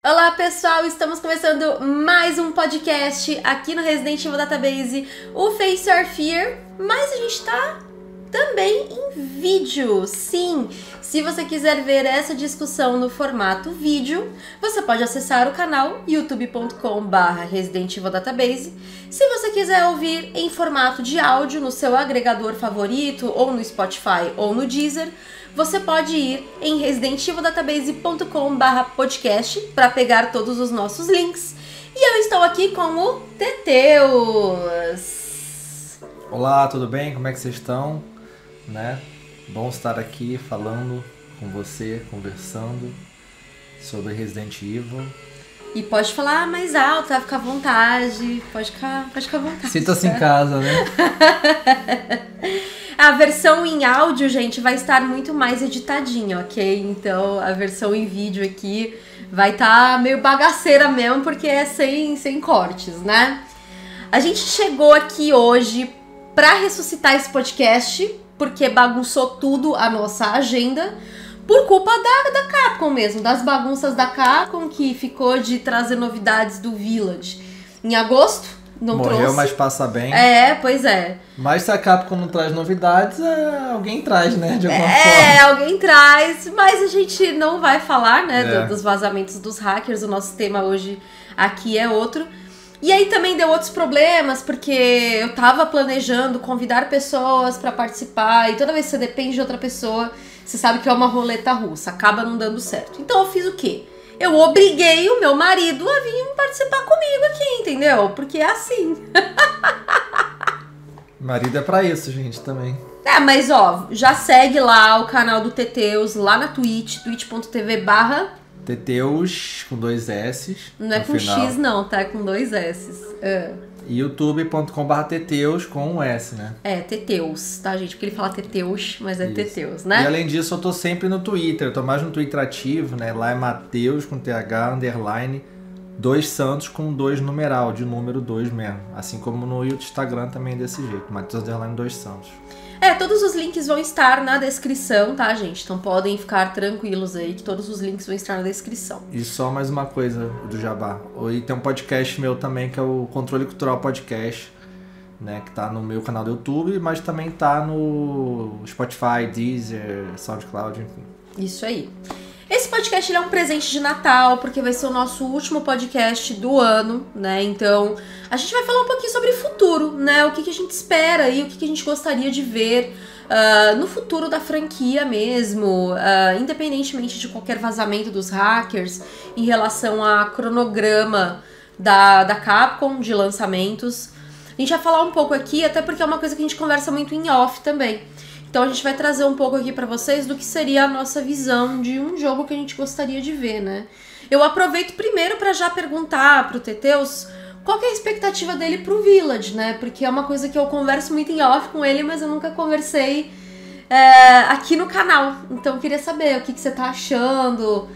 Olá pessoal, estamos começando mais um podcast aqui no Resident Evil Database, o Face Your Fear, mas a gente tá também em vídeo. Sim, se você quiser ver essa discussão no formato vídeo, você pode acessar o canal youtube.com/Resident Evil Database. Se você quiser ouvir em formato de áudio no seu agregador favorito, ou no Spotify ou no Deezer, você pode ir em residentivildatabase.com/podcast para pegar todos os nossos links. E eu estou aqui com o Teteus. Olá, tudo bem? Como é que vocês estão? Bom estar aqui falando com você, conversando sobre Resident Evil. E pode falar mais alto, tá? Fica à vontade. Pode ficar à vontade. Sinta-se em casa, né? A versão em áudio, gente, vai estar muito mais editadinha, ok? Então, a versão em vídeo aqui vai estar meio bagaceira mesmo, porque é sem cortes, né? A gente chegou aqui hoje pra ressuscitar esse podcast, porque bagunçou tudo a nossa agenda, por culpa da Capcom mesmo, das bagunças da Capcom, que ficou de trazer novidades do Village em agosto. Não Morreu, trouxe. mas passa bem. Pois é. Mas se a Capcom não traz novidades, alguém traz, né? De alguma forma. Alguém traz, mas a gente não vai falar, né, dos vazamentos dos hackers. O nosso tema hoje aqui é outro. E aí também deu outros problemas, porque eu tava planejando convidar pessoas pra participar, e toda vez que você depende de outra pessoa, você sabe que é uma roleta russa, acaba não dando certo. Então eu fiz o quê? Eu obriguei o meu marido a vir participar comigo aqui, entendeu? Porque é assim. Marido é pra isso, gente, também. Mas ó, já segue lá o canal do Teteus, lá na Twitch, twitch.tv/Teteus com 2 S. Não é com final. X não, tá? É com 2 S. youtube.com/Teteus com um S, né? Teteus, tá, gente? Porque ele fala Teteus, mas é isso. Teteus, né? E além disso, eu tô sempre no Twitter. Eu tô mais no Twitter ativo, né? Lá é Mateus com TH, underline, 2 Santos com 2 numeral, de número 2 mesmo. Assim como no Instagram também é desse jeito. Mateus, underline, 2 Santos. Todos os links vão estar na descrição, tá, gente? Então podem ficar tranquilos aí que todos os links vão estar na descrição. E só mais uma coisa do Jabá. E tem um podcast meu também, que é o Controle Cultural Podcast, né? Que tá no meu canal do YouTube, mas também tá no Spotify, Deezer, SoundCloud, enfim. Isso aí. Esse podcast ele é um presente de Natal, porque vai ser o nosso último podcast do ano, né? Então, a gente vai falar um pouquinho sobre o futuro, né? O que a gente espera e o que a gente gostaria de ver no futuro da franquia mesmo, independentemente de qualquer vazamento dos hackers em relação a cronograma da Capcom de lançamentos. A gente vai falar um pouco aqui, até porque é uma coisa que a gente conversa muito em off também. Então a gente vai trazer um pouco aqui pra vocês do que seria a nossa visão de um jogo que a gente gostaria de ver, né? Eu aproveito primeiro pra já perguntar pro Teteus qual que é a expectativa dele pro Village, né? Porque é uma coisa que eu converso muito em off com ele, mas eu nunca conversei aqui no canal. Então eu queria saber o que você tá achando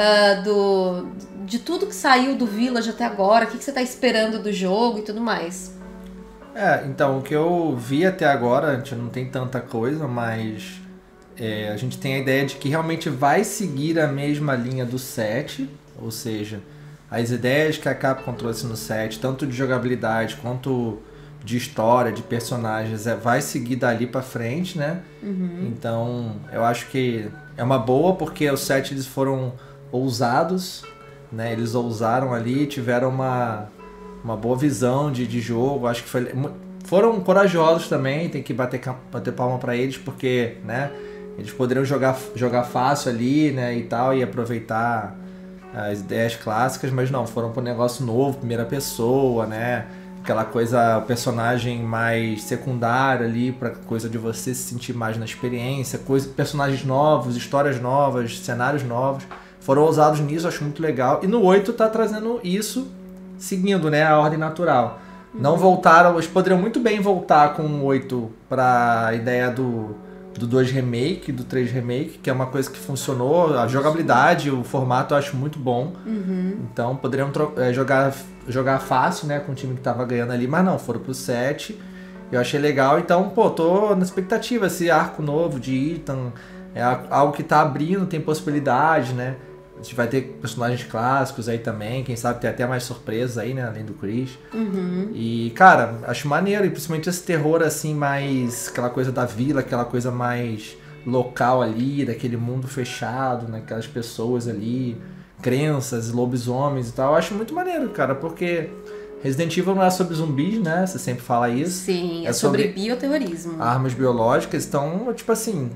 de tudo que saiu do Village até agora, o que você tá esperando do jogo e tudo mais. Então, o que eu vi até agora, a gente não tem tanta coisa, mas a gente tem a ideia de que realmente vai seguir a mesma linha do 7, ou seja, as ideias que a Capcom trouxe no 7, tanto de jogabilidade quanto de história, de personagens, vai seguir dali pra frente, né? Uhum. Então, eu acho que é uma boa, porque os 7 eles foram ousados, né? Eles ousaram ali, tiveram uma boa visão de jogo, acho que foram corajosos também, tem que bater palma pra eles, porque, né, eles poderiam jogar fácil ali, né, e tal, e aproveitar as ideias clássicas, mas não, foram pro negócio novo, primeira pessoa, né, aquela coisa, o personagem mais secundário ali, pra coisa de você se sentir mais na experiência, personagens novos, histórias novas, cenários novos, foram ousados nisso, acho muito legal, e no 8 tá trazendo isso, seguindo, né, a ordem natural. Não voltaram, eles poderiam muito bem voltar com o 8 pra ideia do 2 Remake, do 3 Remake, que é uma coisa que funcionou, a jogabilidade, o formato eu acho muito bom. Uhum. Então poderiam jogar fácil, né, com o time que tava ganhando ali, mas não, foram pro 7. Eu achei legal, então, tô na expectativa, esse arco novo de Ethan, é algo que tá abrindo, tem possibilidade, né? A gente vai ter personagens clássicos aí também, quem sabe tem até mais surpresas aí, né, além do Chris. E, cara, acho maneiro, e principalmente esse terror, assim, mais... aquela coisa da vila, aquela coisa mais local ali, daquele mundo fechado, né, aquelas pessoas ali, crenças, lobisomens e tal. Eu acho muito maneiro, cara, porque Resident Evil não é sobre zumbis, né, você sempre fala isso. Sim, é sobre bioterrorismo. Armas biológicas, então, tipo assim,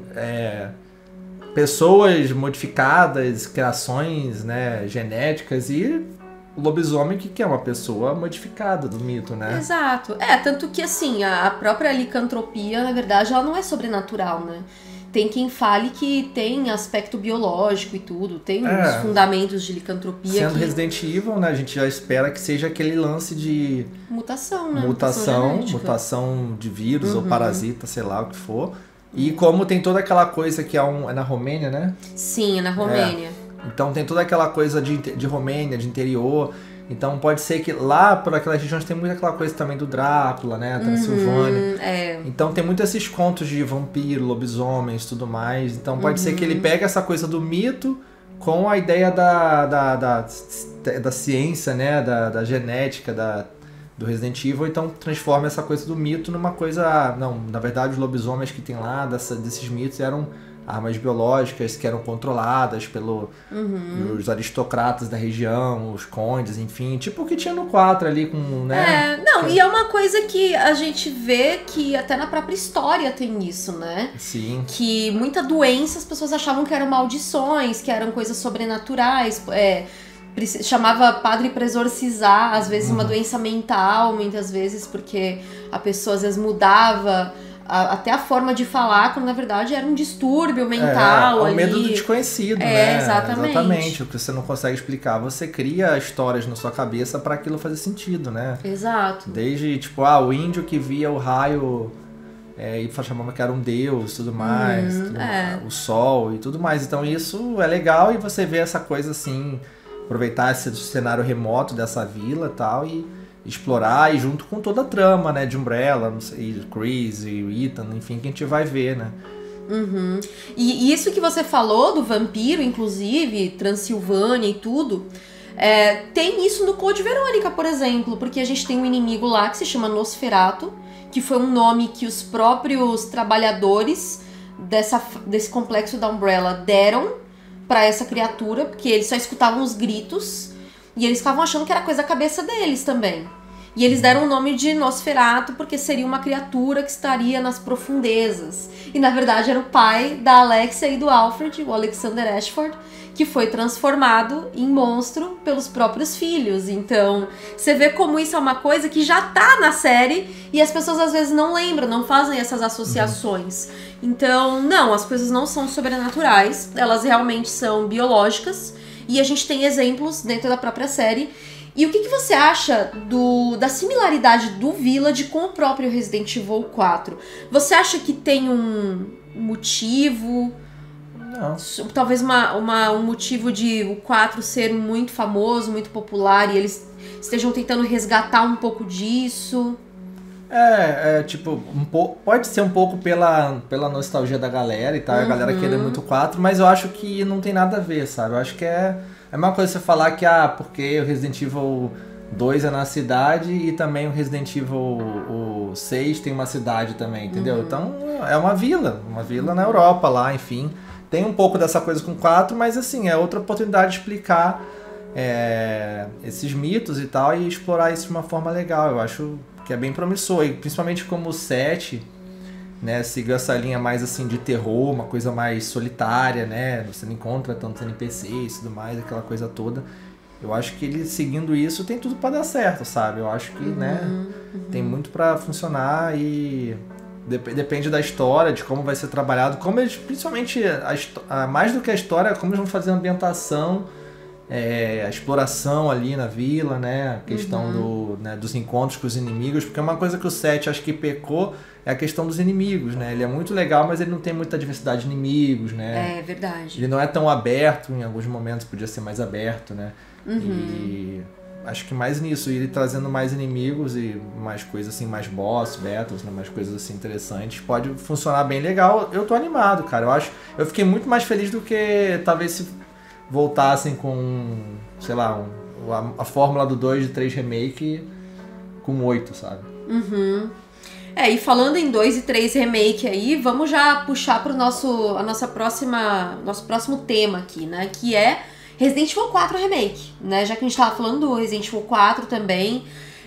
pessoas modificadas, criações, né, genéticas e o lobisomem que é uma pessoa modificada do mito, né? Exato. Tanto que assim, a própria licantropia, na verdade, ela não é sobrenatural, né? Tem quem fale que tem aspecto biológico e tudo, tem uns fundamentos de licantropia. Sendo Resident Evil, né, a gente já espera que seja aquele lance de mutação, né? Mutação de vírus ou parasita, sei lá o que for. E como tem toda aquela coisa que é na Romênia, né? Sim, é na Romênia. Então tem toda aquela coisa de Romênia, de interior. Então pode ser que lá por aquelas regiões tem muita aquela coisa também do Drácula, né? Transilvânia. Então tem muitos esses contos de vampiro, lobisomens e tudo mais. Então pode ser que ele pegue essa coisa do mito com a ideia da ciência, né? Da genética, do Resident Evil, então transforma essa coisa do mito numa coisa... Não, na verdade os lobisomens que tem lá, desses mitos, eram armas biológicas que eram controladas pelos aristocratas da região, os condes, enfim, tipo o que tinha no 4 ali com, né? E é uma coisa que a gente vê que até na própria história tem isso, né? Sim. Que muita doença as pessoas achavam que eram maldições, que eram coisas sobrenaturais, chamava padre pra exorcizar, às vezes uma doença mental, muitas vezes, porque a pessoa às vezes mudava até a forma de falar, quando na verdade era um distúrbio mental. O medo do desconhecido, né? Exatamente. O que você não consegue explicar. Você cria histórias na sua cabeça pra aquilo fazer sentido, né? Exato. Desde, tipo, o índio que via o raio e chamava que era um deus, tudo mais, o sol e tudo mais. Então isso é legal, e você vê essa coisa assim, aproveitar esse cenário remoto dessa vila e tal, e explorar, e junto com toda a trama, né, de Umbrella, não sei, Chris e Ethan, enfim, que a gente vai ver, né. E isso que você falou do vampiro, inclusive, Transilvânia e tudo, tem isso no Code Verônica, por exemplo, porque a gente tem um inimigo lá que se chama Nosferatu, que foi um nome que os próprios trabalhadores desse complexo da Umbrella deram pra essa criatura, porque eles só escutavam os gritos e eles ficavam achando que era coisa da cabeça deles também. E eles deram o nome de Nosferatu porque seria uma criatura que estaria nas profundezas. E na verdade era o pai da Alexia e do Alfred, o Alexander Ashford, que foi transformado em monstro pelos próprios filhos. Então, você vê como isso é uma coisa que já tá na série e as pessoas às vezes não lembram, não fazem essas associações. Então, não, as coisas não são sobrenaturais, elas realmente são biológicas, e a gente tem exemplos dentro da própria série. E o que você acha da similaridade do Village com o próprio Resident Evil 4? Você acha que tem um motivo? Não. Talvez um motivo de o 4 ser muito famoso, muito popular, e eles estejam tentando resgatar um pouco disso? Tipo, pode ser um pouco pela nostalgia da galera e tal, a galera querer muito 4, mas eu acho que não tem nada a ver, sabe? Eu acho que é uma coisa você falar que, porque o Resident Evil 2 é na cidade e também o Resident Evil 6 tem uma cidade também, entendeu? Então, é uma vila na Europa lá, enfim. Tem um pouco dessa coisa com 4, mas assim, é outra oportunidade de explicar esses mitos e tal, e explorar isso de uma forma legal. Eu acho que é bem promissor, e principalmente como o 7, né, seguiu essa linha mais assim de terror, uma coisa mais solitária, né, você não encontra tantos NPCs e tudo mais, aquela coisa toda. Eu acho que ele seguindo isso tem tudo pra dar certo, sabe? Eu acho que, tem muito pra funcionar, e depende da história, de como vai ser trabalhado, como eles, principalmente, mais do que a história, como eles vão fazer a ambientação, a exploração ali na vila, né? A questão dos encontros com os inimigos, porque uma coisa que o 7 acho que pecou é a questão dos inimigos, né? Ele é muito legal, mas ele não tem muita diversidade de inimigos, né? É verdade. Ele não é tão aberto, em alguns momentos podia ser mais aberto, né? E acho que mais nisso, ele trazendo mais inimigos e mais coisas assim, mais boss, battles, né? Mais coisas assim interessantes, pode funcionar bem legal. Eu tô animado, cara. Eu fiquei muito mais feliz do que talvez se voltassem com, sei lá, a fórmula do 2 de 3 remake com 8, sabe? E falando em 2 e 3 remake aí, vamos já puxar pro nosso próximo tema aqui, né? Que é Resident Evil 4 Remake, né? Já que a gente tava falando do Resident Evil 4 também,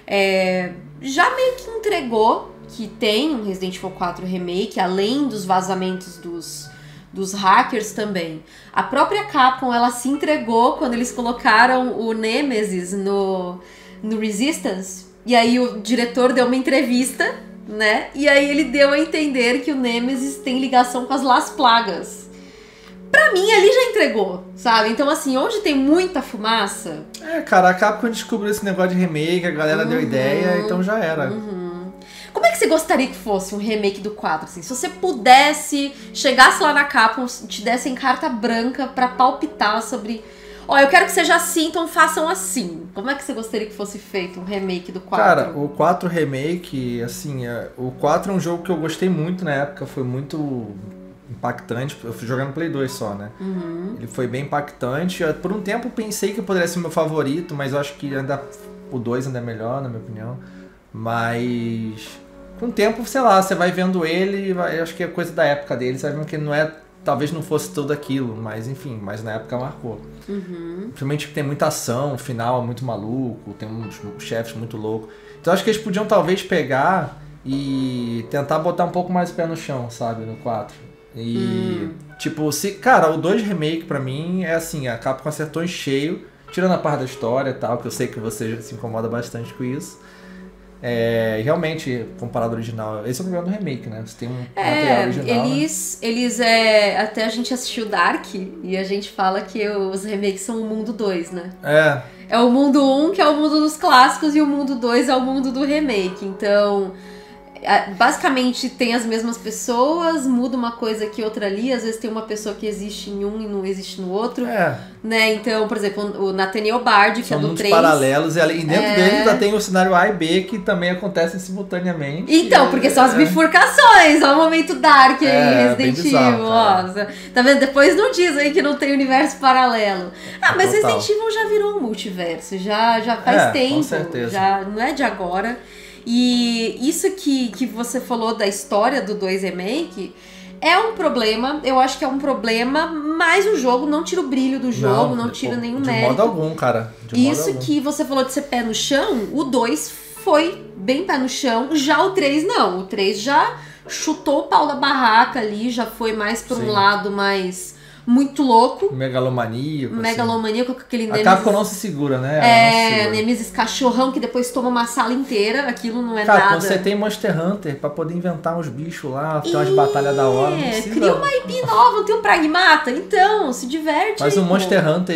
já meio que entregou que tem um Resident Evil 4 Remake, além dos vazamentos dos hackers também. A própria Capcom, ela se entregou quando eles colocaram o Nemesis no Resistance, e aí o diretor deu uma entrevista, né? E aí ele deu a entender que o Nemesis tem ligação com as Las Plagas. Pra mim, ali já entregou, sabe? Então, assim, onde tem muita fumaça... cara, a Capcom descobriu esse negócio de remake, a galera deu ideia, então já era. Como é que você gostaria que fosse um remake do 4, assim? Se você pudesse, chegasse lá na Capcom, te dessem carta branca pra palpitar sobre... eu quero que seja assim, então façam assim. Como é que você gostaria que fosse feito um remake do 4? Cara, o 4 Remake, assim, o 4 é um jogo que eu gostei muito na época, foi muito impactante. Eu fui jogar no Play 2 só, né? Ele foi bem impactante. Por um tempo pensei que poderia ser meu favorito, mas eu acho que o 2 ainda é melhor, na minha opinião. Mas com o tempo, sei lá, você vai vendo ele, acho que é coisa da época dele, você vai vendo que ele talvez não fosse tudo aquilo, mas enfim, mas na época marcou. Principalmente que tem muita ação, o final é muito maluco, tem uns chefes muito loucos. Então acho que eles podiam talvez pegar e tentar botar um pouco mais o pé no chão, sabe, no 4. E tipo, cara, o 2 Remake pra mim é assim, a Capcom acertou em cheio, tirando a parte da história e tal, que eu sei que você se incomoda bastante com isso. Realmente, comparado ao original, esse é o problema do remake, né? Você tem um material original. Eles até a gente assistiu Dark e a gente fala que os remakes são o mundo 2, né? É o mundo 1, que é o mundo dos clássicos, e o mundo 2 é o mundo do remake. Então, basicamente tem as mesmas pessoas, muda uma coisa aqui, outra ali. Às vezes tem uma pessoa que existe em um e não existe no outro. Né? Então, por exemplo, o Nathaniel Bard, que são é do mundos 3. paralelos, e dentro dele ainda tem o cenário A e B, que também acontecem simultaneamente. Então, porque são as bifurcações. Olha o momento Dark aí, Resident Evil. Tá vendo? Depois não diz aí que não tem universo paralelo. Mas total. Resident Evil já virou um multiverso. Já faz tempo. Com certeza. Já não é de agora. E isso que você falou da história do 2 Remake é um problema, eu acho que é um problema, mas o jogo não tira o brilho do jogo, não tira nenhum mérito. De modo algum, cara. Isso que você falou de ser pé no chão, o 2 foi bem pé no chão, já o 3 não. O 3 já chutou o pau da barraca ali, já foi mais por um lado mais... muito louco. Megalomaníaco. Megalomaníaco, com aquele Nemesis. A Capcom não se segura, né? Nemesis cachorrão que depois toma uma sala inteira. Aquilo não é cara, nada. Quando você tem Monster Hunter pra poder inventar uns bichos lá, ter umas batalhas da hora. Não precisa... Cria uma IP nova, não tem um Pragmata. Então, se diverte. Mas um Monster Hunter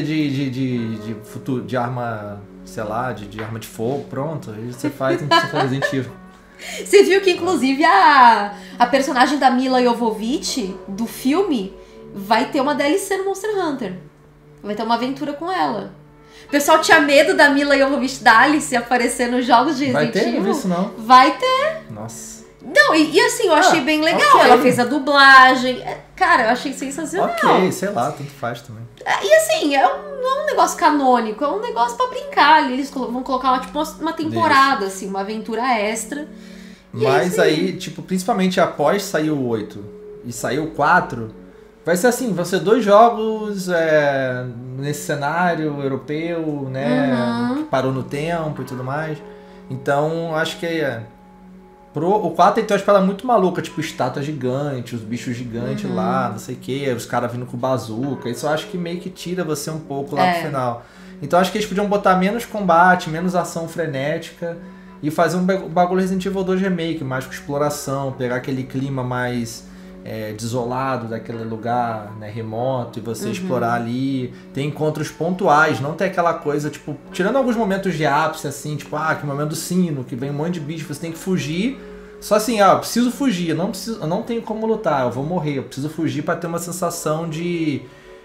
de arma, sei lá, de arma de fogo, pronto. Aí você faz, não precisa fazer Resident Evil. Você viu que, inclusive, a personagem da Mila Jovovich, do filme, vai ter uma DLC no Monster Hunter. Vai ter uma aventura com ela. O pessoal tinha medo da Mila Jovovich, da Alice, aparecer nos jogos de Resident Evil. Vai ter? Não vi isso, não. Vai ter. Nossa. Não, e assim, eu achei bem legal. Ela fez a dublagem. Cara, eu achei sensacional. Ok, sei lá, tanto faz também. E assim, não é um negócio canônico, é um negócio pra brincar ali. Eles vão colocar lá, tipo, uma temporada, assim, uma aventura extra. Mas aí, tipo, principalmente após sair o 8 e sair o 4, vai ser assim, vão ser 2 jogos nesse cenário europeu, né? Que parou no tempo e tudo mais. Então, acho que o 4 tem uma espada muito maluca, tipo estátua gigante, os bichos gigantes lá, não sei o que, os caras vindo com bazuca. Isso eu acho que meio que tira você um pouco lá pro final. Então acho que eles podiam botar menos combate, menos ação frenética e fazer um bagulho Resident Evil 2 Remake, mais com exploração, pegar aquele clima mais desolado daquele lugar, né, remoto, e você explorar ali. Tem encontros pontuais, não tem aquela coisa, tipo, tirando alguns momentos de ápice, assim, tipo, que momento do sino, que vem um monte de bicho, você tem que fugir. Só assim, eu preciso fugir, eu não tenho como lutar, eu vou morrer, eu preciso fugir pra ter uma sensação de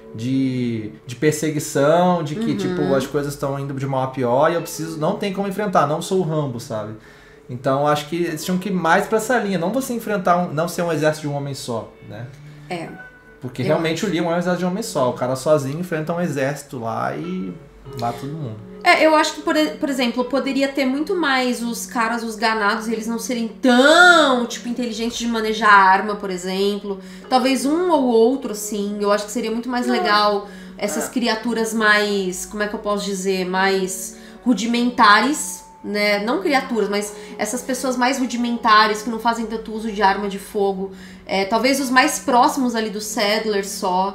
perseguição, de que, tipo, as coisas estão indo de mal a pior e eu não tem como enfrentar, não sou o Rambo, sabe? Então, acho que eles tinham que ir mais pra essa linha, não você enfrentar, não ser um exército de um homem só, né? Porque realmente o Leon é um exército de homem só. O cara sozinho enfrenta um exército lá e mata todo mundo. Eu acho que, por exemplo, poderia ter muito mais os caras, os ganados, eles não serem tão, tipo, inteligentes de manejar arma, por exemplo. Talvez um ou outro, sim. Eu acho que seria muito mais legal essas criaturas mais, como é que eu posso dizer, mais rudimentares, né? Não criaturas, mas essas pessoas mais rudimentares, que não fazem tanto uso de arma de fogo. Talvez os mais próximos ali do Saddler só.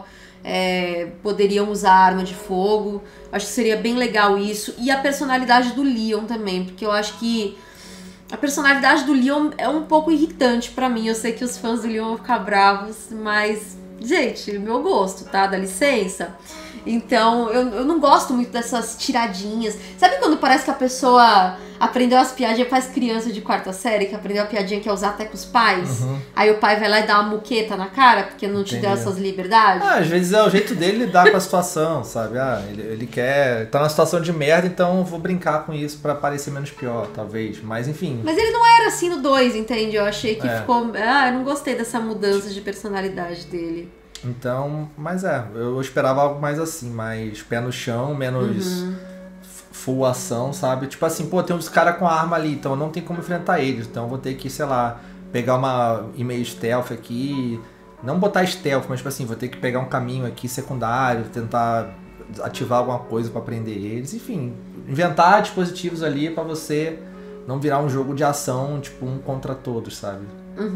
Poderiam usar arma de fogo. Acho que seria bem legal isso. E a personalidade do Leon também, porque eu acho que a personalidade do Leon é um pouco irritante pra mim. Eu sei que os fãs do Leon vão ficar bravos, mas, gente, meu gosto, tá? Dá licença. Então, eu não gosto muito dessas tiradinhas. Sabe quando parece que a pessoa aprendeu as piadinhas, faz criança de quarta série, que aprendeu a piadinha que é usar até com os pais? Aí o pai vai lá e dá uma muqueta na cara, porque não te deu essas liberdades? Às vezes é o jeito dele lidar com a situação, sabe? Ele quer... Tá numa situação de merda, então vou brincar com isso pra parecer menos pior, talvez. Mas enfim... Mas ele não era assim no 2, entende? Eu achei que ficou... eu não gostei dessa mudança de personalidade dele. Então, mas eu esperava algo mais assim, mais pé no chão, menos full ação, sabe? Tipo assim, tem uns caras com a arma ali, então não tem como enfrentar eles, então eu vou ter que, sei lá, pegar uma e-mail stealth aqui, não botar stealth, mas tipo assim, vou ter que pegar um caminho aqui secundário, tentar ativar alguma coisa pra prender eles, enfim, inventar dispositivos ali pra você não virar um jogo de ação, tipo, um contra todos, sabe?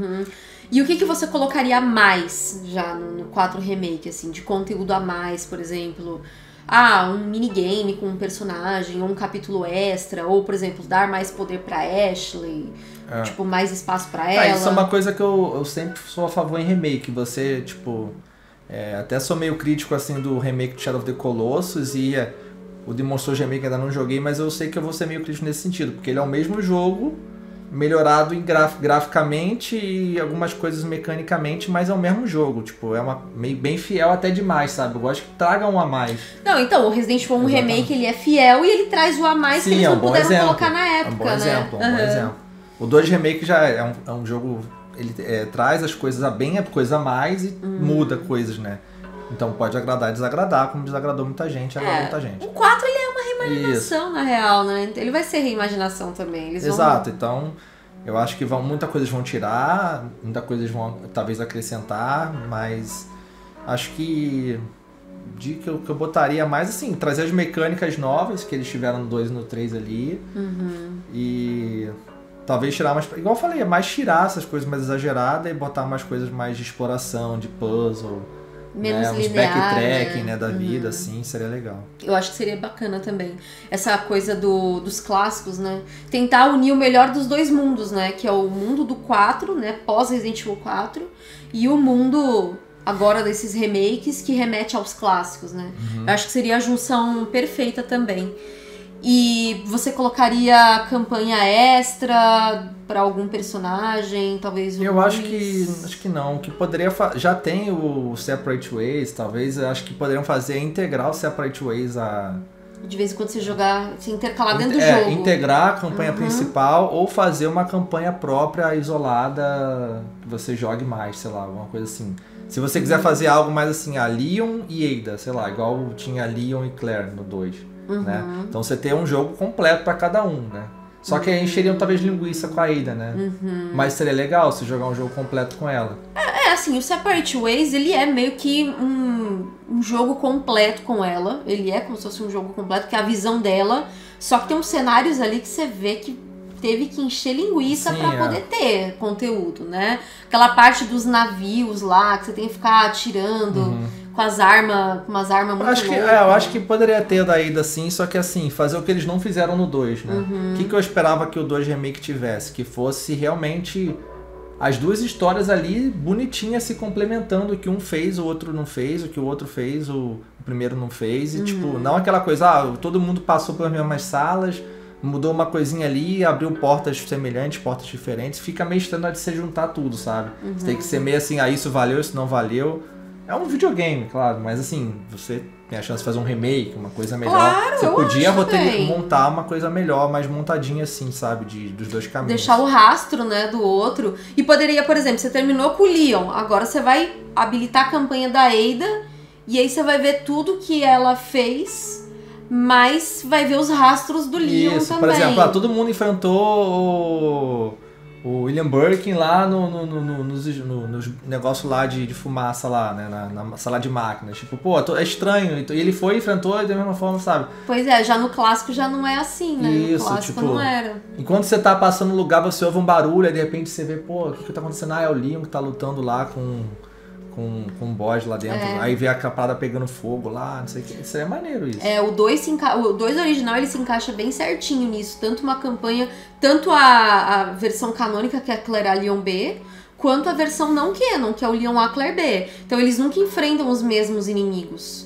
E o que você colocaria a mais já no 4 Remake, assim, de conteúdo a mais, por exemplo? Um minigame com um personagem, ou um capítulo extra, ou, por exemplo, dar mais poder pra Ashley, tipo, mais espaço pra ela. Isso é uma coisa que eu sempre sou a favor em remake, você, tipo, até sou meio crítico, assim, do remake de Shadow of the Colossus e o Demon Souls Remake ainda não joguei, mas eu sei que eu vou ser meio crítico nesse sentido, porque ele é o mesmo jogo, melhorado graficamente e algumas coisas mecanicamente, mas é o mesmo jogo, tipo, meio bem fiel até demais, sabe? Eu gosto que traga um a mais. Não, então, o Resident Evil 1 Remake, ele é fiel e ele traz o a mais que eles não puderam colocar na época, né? É um bom exemplo. O 2 Remake já é um jogo, ele traz as coisas coisa a mais e muda coisas, né? Então pode agradar e desagradar, como desagradou muita gente, agradou muita gente. O 4 ele é uma reimaginação, na real, né? Ele vai ser reimaginação também. Exato, então eu acho que muita coisa eles vão tirar, muita coisa eles vão talvez acrescentar, mas acho que que eu botaria mais assim, trazer as mecânicas novas que eles tiveram no 2 e no 3 ali. E talvez tirar mais, igual eu falei, mais tirar essas coisas mais exageradas e botar mais coisas mais de exploração, de puzzle. Menos uns linear, backtracking, né, da vida, assim, seria legal. Eu acho que seria bacana também. Essa coisa dos clássicos, né? Tentar unir o melhor dos dois mundos, né? Que é o mundo do 4, né? Pós Resident Evil 4. E o mundo agora desses remakes que remete aos clássicos, né? Eu acho que seria a junção perfeita também. E você colocaria campanha extra pra algum personagem, talvez um... Eu acho que não, que poderia já tem o Separate Ways, talvez, eu acho que poderiam fazer integrar o Separate Ways de vez em quando você jogar, se intercalar dentro do jogo. Integrar a campanha principal ou fazer uma campanha própria, isolada, que você jogue mais, sei lá, alguma coisa assim. Se você quiser fazer algo mais assim, a Leon e Ada, sei lá, igual tinha Leon e Claire no 2. Né? Então você tem um jogo completo pra cada um, né? Só que aí encheriam talvez linguiça com a Ada, né? Mas seria legal se jogar um jogo completo com ela. Assim, o Separate Ways, ele é meio que um jogo completo com ela. Ele é como se fosse um jogo completo, que é a visão dela. Só que tem uns cenários ali que você vê que teve que encher linguiça pra poder ter conteúdo, né? Aquela parte dos navios lá, que você tem que ficar atirando com umas armas muito loucas. Eu acho que poderia ter da Ada assim, só que assim, fazer o que eles não fizeram no 2, né? O que eu esperava que o 2 Remake tivesse? Que fosse realmente as duas histórias ali bonitinhas se complementando, o que um fez, o outro não fez, o que o outro fez, o primeiro não fez. E tipo, não aquela coisa, todo mundo passou pelas mesmas salas, mudou uma coisinha ali, abriu portas semelhantes, portas diferentes, fica meio estranho de se juntar tudo, sabe? Você tem que ser meio assim, isso valeu, isso não valeu. É um videogame, claro, mas assim, você tem a chance de fazer um remake, uma coisa melhor. Claro, você eu podia acho também. montar uma coisa melhor, mais montadinha assim, sabe? Dos dois caminhos. Deixar o rastro, né, do outro. E poderia, por exemplo, você terminou com o Leon, agora você vai habilitar a campanha da Ada, e aí você vai ver tudo que ela fez, mas vai ver os rastros do Leon Isso, também. por exemplo, todo mundo enfrentou o William Birkin lá nos negócios lá de fumaça lá, né? Na sala de máquinas. Tipo, pô, é estranho. E ele foi e enfrentou da mesma forma, sabe? Pois é, já no clássico já não é assim, né? Isso, no clássico tipo, não era. Enquanto você tá passando no lugar, você ouve um barulho, aí de repente você vê, pô, o que tá acontecendo? Ah, é o Leon que tá lutando lá com um boss lá dentro. Aí vê a parada pegando fogo lá, não sei o que. Isso é maneiro isso. O 2 original ele se encaixa bem certinho nisso. Tanto uma campanha, tanto a versão canônica, que é a Claire A, Leon B, quanto a versão não canon, que é o Leon A, Claire B. Então eles nunca enfrentam os mesmos inimigos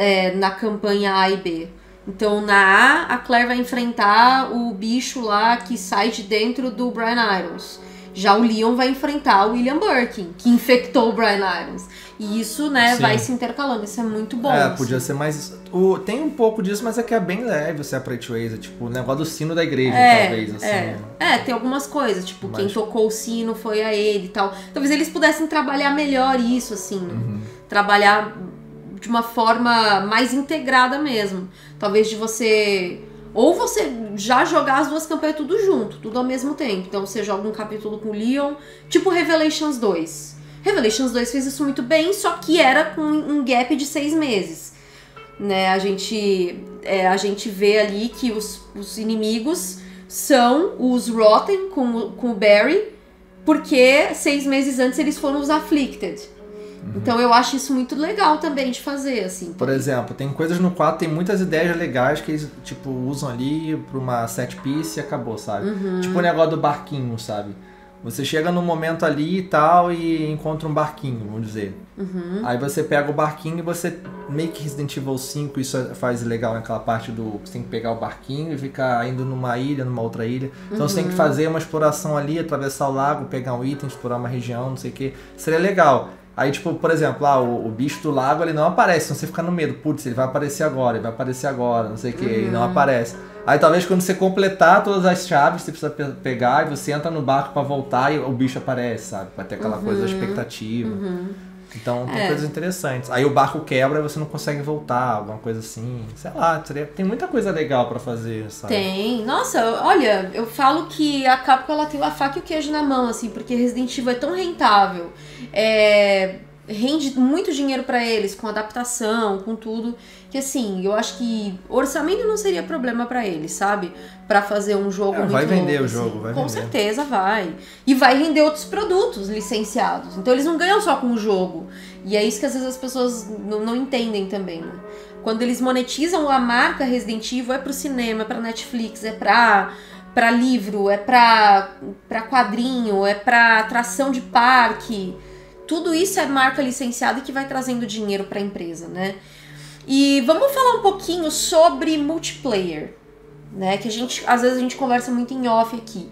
na campanha A e B. Então na A, a Claire vai enfrentar o bicho lá que sai de dentro do Brian Irons. Já o Leon vai enfrentar o William Birkin, que infectou o Brian Irons. E isso, né, vai se intercalando. Isso é muito bom. Podia ser mais... Tem um pouco disso, mas é que é bem leve o Separate Ways. Tipo, o negócio do sino da igreja, talvez. Assim. Tem algumas coisas. Tipo, quem tocou o sino foi a ele e tal. Talvez eles pudessem trabalhar melhor isso, assim. Trabalhar de uma forma mais integrada mesmo. Talvez de você... Ou você já jogar as duas campanhas tudo junto, tudo ao mesmo tempo. Então você joga um capítulo com o Leon, tipo Revelations 2. Revelations 2 fez isso muito bem, só que era com um gap de 6 meses. Né? A gente vê ali que os inimigos são os Rotten com o Barry, porque 6 meses antes eles foram os Afflicted. Então eu acho isso muito legal também de fazer, assim. Por exemplo, tem coisas no 4, tem muitas ideias legais que eles, tipo, usam ali pra uma set piece e acabou, sabe? Tipo o negócio do barquinho, sabe? Você chega num momento ali e tal e encontra um barquinho, vamos dizer. Aí você pega o barquinho e você, meio que Resident Evil 5, isso faz legal naquela parte do... Você tem que pegar o barquinho e ficar indo numa ilha, numa outra ilha. Então você tem que fazer uma exploração ali, atravessar o lago, pegar um item, explorar uma região, não sei o que. Seria legal. Aí, tipo, por exemplo, o bicho do lago, ele não aparece, então você fica no medo. Putz, ele vai aparecer agora, não sei o que, ele não aparece. Aí talvez quando você completar todas as chaves, você precisa pegar e você entra no barco pra voltar e o bicho aparece, sabe? Pra ter aquela coisa da expectativa. Então tem coisas interessantes. Aí o barco quebra e você não consegue voltar, alguma coisa assim. Sei lá, tem muita coisa legal pra fazer, sabe? Tem. Nossa, olha, eu falo que a Capcom ela tem a faca e o queijo na mão, assim, porque Resident Evil é tão rentável. Rende muito dinheiro pra eles, com adaptação, com tudo, que assim, eu acho que orçamento não seria problema pra eles, sabe? Pra fazer um jogo muito vai vender louco, o jogo, assim. vai Com vender. certeza vai. E vai render outros produtos licenciados. Então eles não ganham só com o jogo. E é isso que às vezes as pessoas não entendem também, né? Quando eles monetizam a marca Resident Evil, é pro cinema, é pra Netflix, é pra livro, é pra quadrinho, é pra atração de parque. Tudo isso é marca licenciada que vai trazendo dinheiro para a empresa, né? E vamos falar um pouquinho sobre multiplayer, né? Que às vezes a gente conversa muito em off aqui.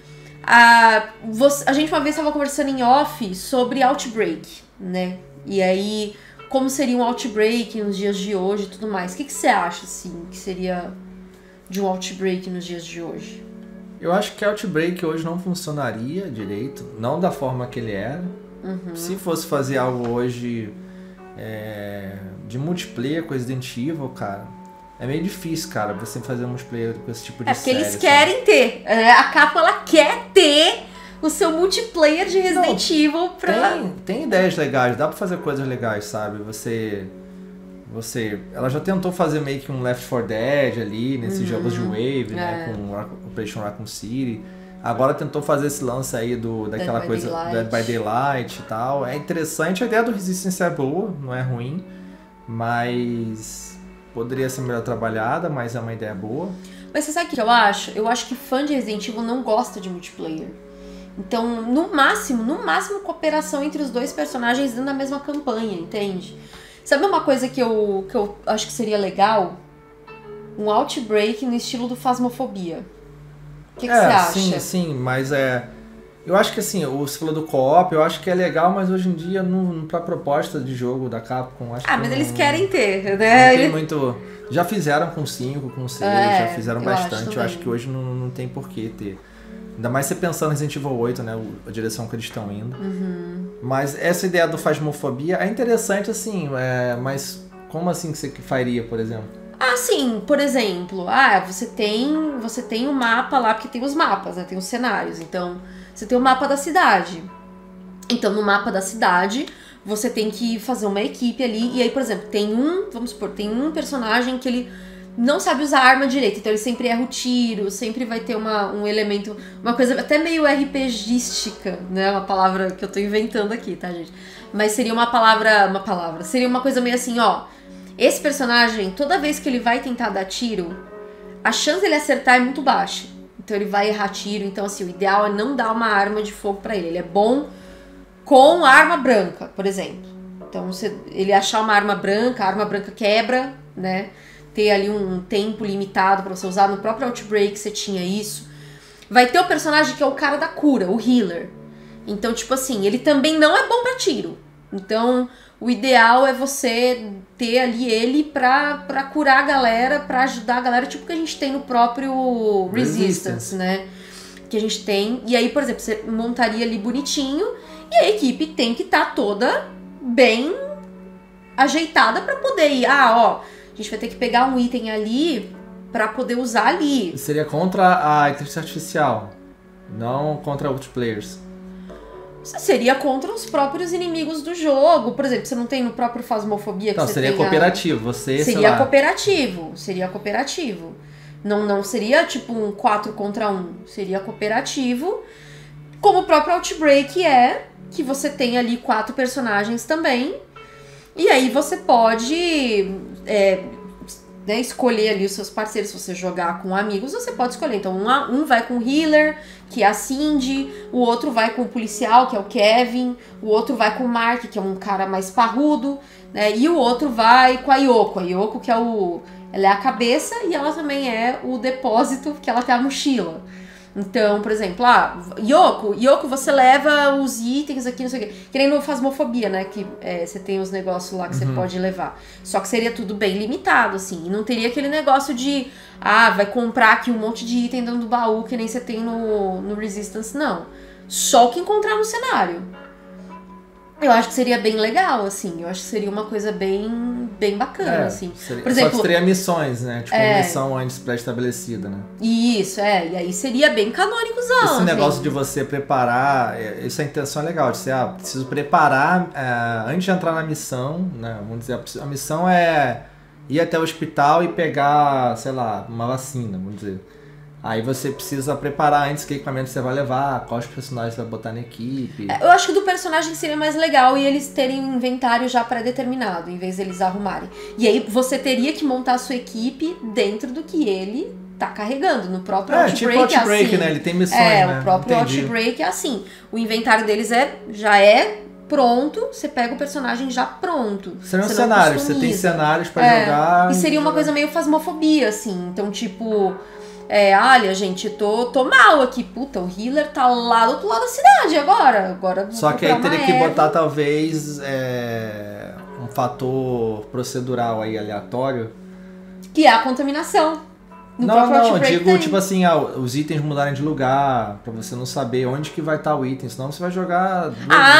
A gente uma vez estava conversando em off sobre Outbreak, né? E aí, como seria um Outbreak nos dias de hoje e tudo mais. O que você acha, assim, que seria de um Outbreak nos dias de hoje? Eu acho que Outbreak hoje não funcionaria direito, não da forma que ele era. Se fosse fazer algo hoje de multiplayer com Resident Evil, cara, é meio difícil, cara, você fazer um multiplayer com esse tipo de série. Porque eles querem ter. A Capcom, ela quer ter o seu multiplayer de Resident Evil pra... Tem ideias legais, dá pra fazer coisas legais, sabe? Ela já tentou fazer meio que um Left 4 Dead ali, nesses jogos de Wave, né? Com Operation Raccoon City. Agora tentou fazer esse lance aí daquela coisa Dead by Daylight e tal. É interessante, a ideia do Resistance é boa, não é ruim, mas poderia ser melhor trabalhada, mas é uma ideia boa. Mas você sabe o que eu acho? Eu acho que fã de Resident Evil não gosta de multiplayer. Então, no máximo, cooperação entre os dois personagens dentro da mesma campanha, entende? Sabe uma coisa que eu acho que seria legal? Um Outbreak no estilo do Phasmophobia. O que você acha? Sim, mas Eu acho que assim, você falou do co-op, eu acho que é legal, mas hoje em dia, pra proposta de jogo da Capcom, acho que mas não, eles querem ter, não né? tem muito... Já fizeram com 5, com 6, já fizeram bastante. Eu acho que hoje não tem porquê ter. Ainda mais você pensando em Resident Evil 8, né? A direção que eles estão indo. Mas essa ideia do Phasmophobia é interessante, assim, mas como assim que você faria, por exemplo? Sim, por exemplo, você tem um mapa lá, porque tem os mapas, né? Tem os cenários. Então, você tem o mapa da cidade. Então, no mapa da cidade, você tem que fazer uma equipe ali. E aí, por exemplo, vamos supor, tem um personagem que ele não sabe usar a arma direito. Então, ele sempre erra o tiro, sempre vai ter um elemento, uma coisa até meio RPGística, né? Uma palavra que eu tô inventando aqui, tá, gente? Mas seria seria uma coisa meio assim, ó. Esse personagem, toda vez que ele vai tentar dar tiro, a chance dele acertar é muito baixa. Então ele vai errar tiro. Então, assim, o ideal é não dar uma arma de fogo pra ele. Ele é bom com arma branca, por exemplo. Então, ele achar uma arma branca, a arma branca quebra, né? Ter ali um tempo limitado pra você usar. No próprio Outbreak você tinha isso. Vai ter o personagem que é o cara da cura, o healer. Então, tipo assim, ele também não é bom pra tiro. Então, o ideal é você ter ali ele pra curar a galera, pra ajudar a galera, tipo que a gente tem no próprio Resistance, né? Que a gente tem. E aí, por exemplo, você montaria ali bonitinho e a equipe tem que estar toda bem ajeitada pra poder ir. A gente vai ter que pegar um item ali pra poder usar ali. Seria contra a inteligência artificial, não contra outros players. Seria contra os próprios inimigos do jogo. Por exemplo, você não tem no próprio Phasmophobia que não, você seria cooperativo. Você, seria cooperativo. Seria cooperativo. Não seria tipo um 4 contra 1. Seria cooperativo. Como o próprio Outbreak que você tem ali 4 personagens também. E aí você pode escolher ali os seus parceiros. Se você jogar com amigos, você pode escolher. Então, um vai com o healer, que é a Cindy. O outro vai com o policial, que é o Kevin. O outro vai com o Mark, que é um cara mais parrudo. Né? E o outro vai com a Yoko. A Yoko, que ela é a cabeça e ela também é o depósito, que ela tem a mochila. Então, por exemplo, Yoko, você leva os itens aqui, não sei o quê. Que nem no Phasmophobia, né? Que você tem os negócios lá que você pode levar. Só que seria tudo bem limitado, assim. E não teria aquele negócio de, vai comprar aqui um monte de item dentro do baú, que nem você tem no Resistance, não. Só o que encontrar no cenário. Eu acho que seria bem legal, assim. Eu acho que seria uma coisa bem bacana, assim. Por exemplo, só que teria missões, né? Tipo, uma missão antes pré-estabelecida, né? Isso, e aí seria bem canônicozão. Esse negócio de você preparar, essa intenção é legal, de ser, preciso preparar antes de entrar na missão, né? Vamos dizer, a missão é ir até o hospital e pegar, sei lá, uma vacina, vamos dizer. Aí você precisa preparar antes que equipamento você vai levar, quais personagens você vai botar na equipe. Eu acho que do personagem seria mais legal e eles terem um inventário já pré-determinado, em vez deles arrumarem. E aí você teria que montar a sua equipe dentro do que ele tá carregando. No próprio Outbreak tipo Outbreak, assim. Né? Ele tem missões, né? O próprio Outbreak é assim. O inventário deles já é pronto, você pega o personagem já pronto. Seriam cenários, você tem cenários pra jogar. E seria uma coisa meio Phasmophobia, assim. Então, tipo... olha, gente, tô mal aqui. Puta, o healer tá lá do outro lado da cidade agora. Só que aí teria que botar, talvez, um fator procedural aí, aleatório. Que é a contaminação. Não, eu digo, tipo assim, os itens mudarem de lugar, pra você não saber onde que vai estar o item, senão você vai jogar...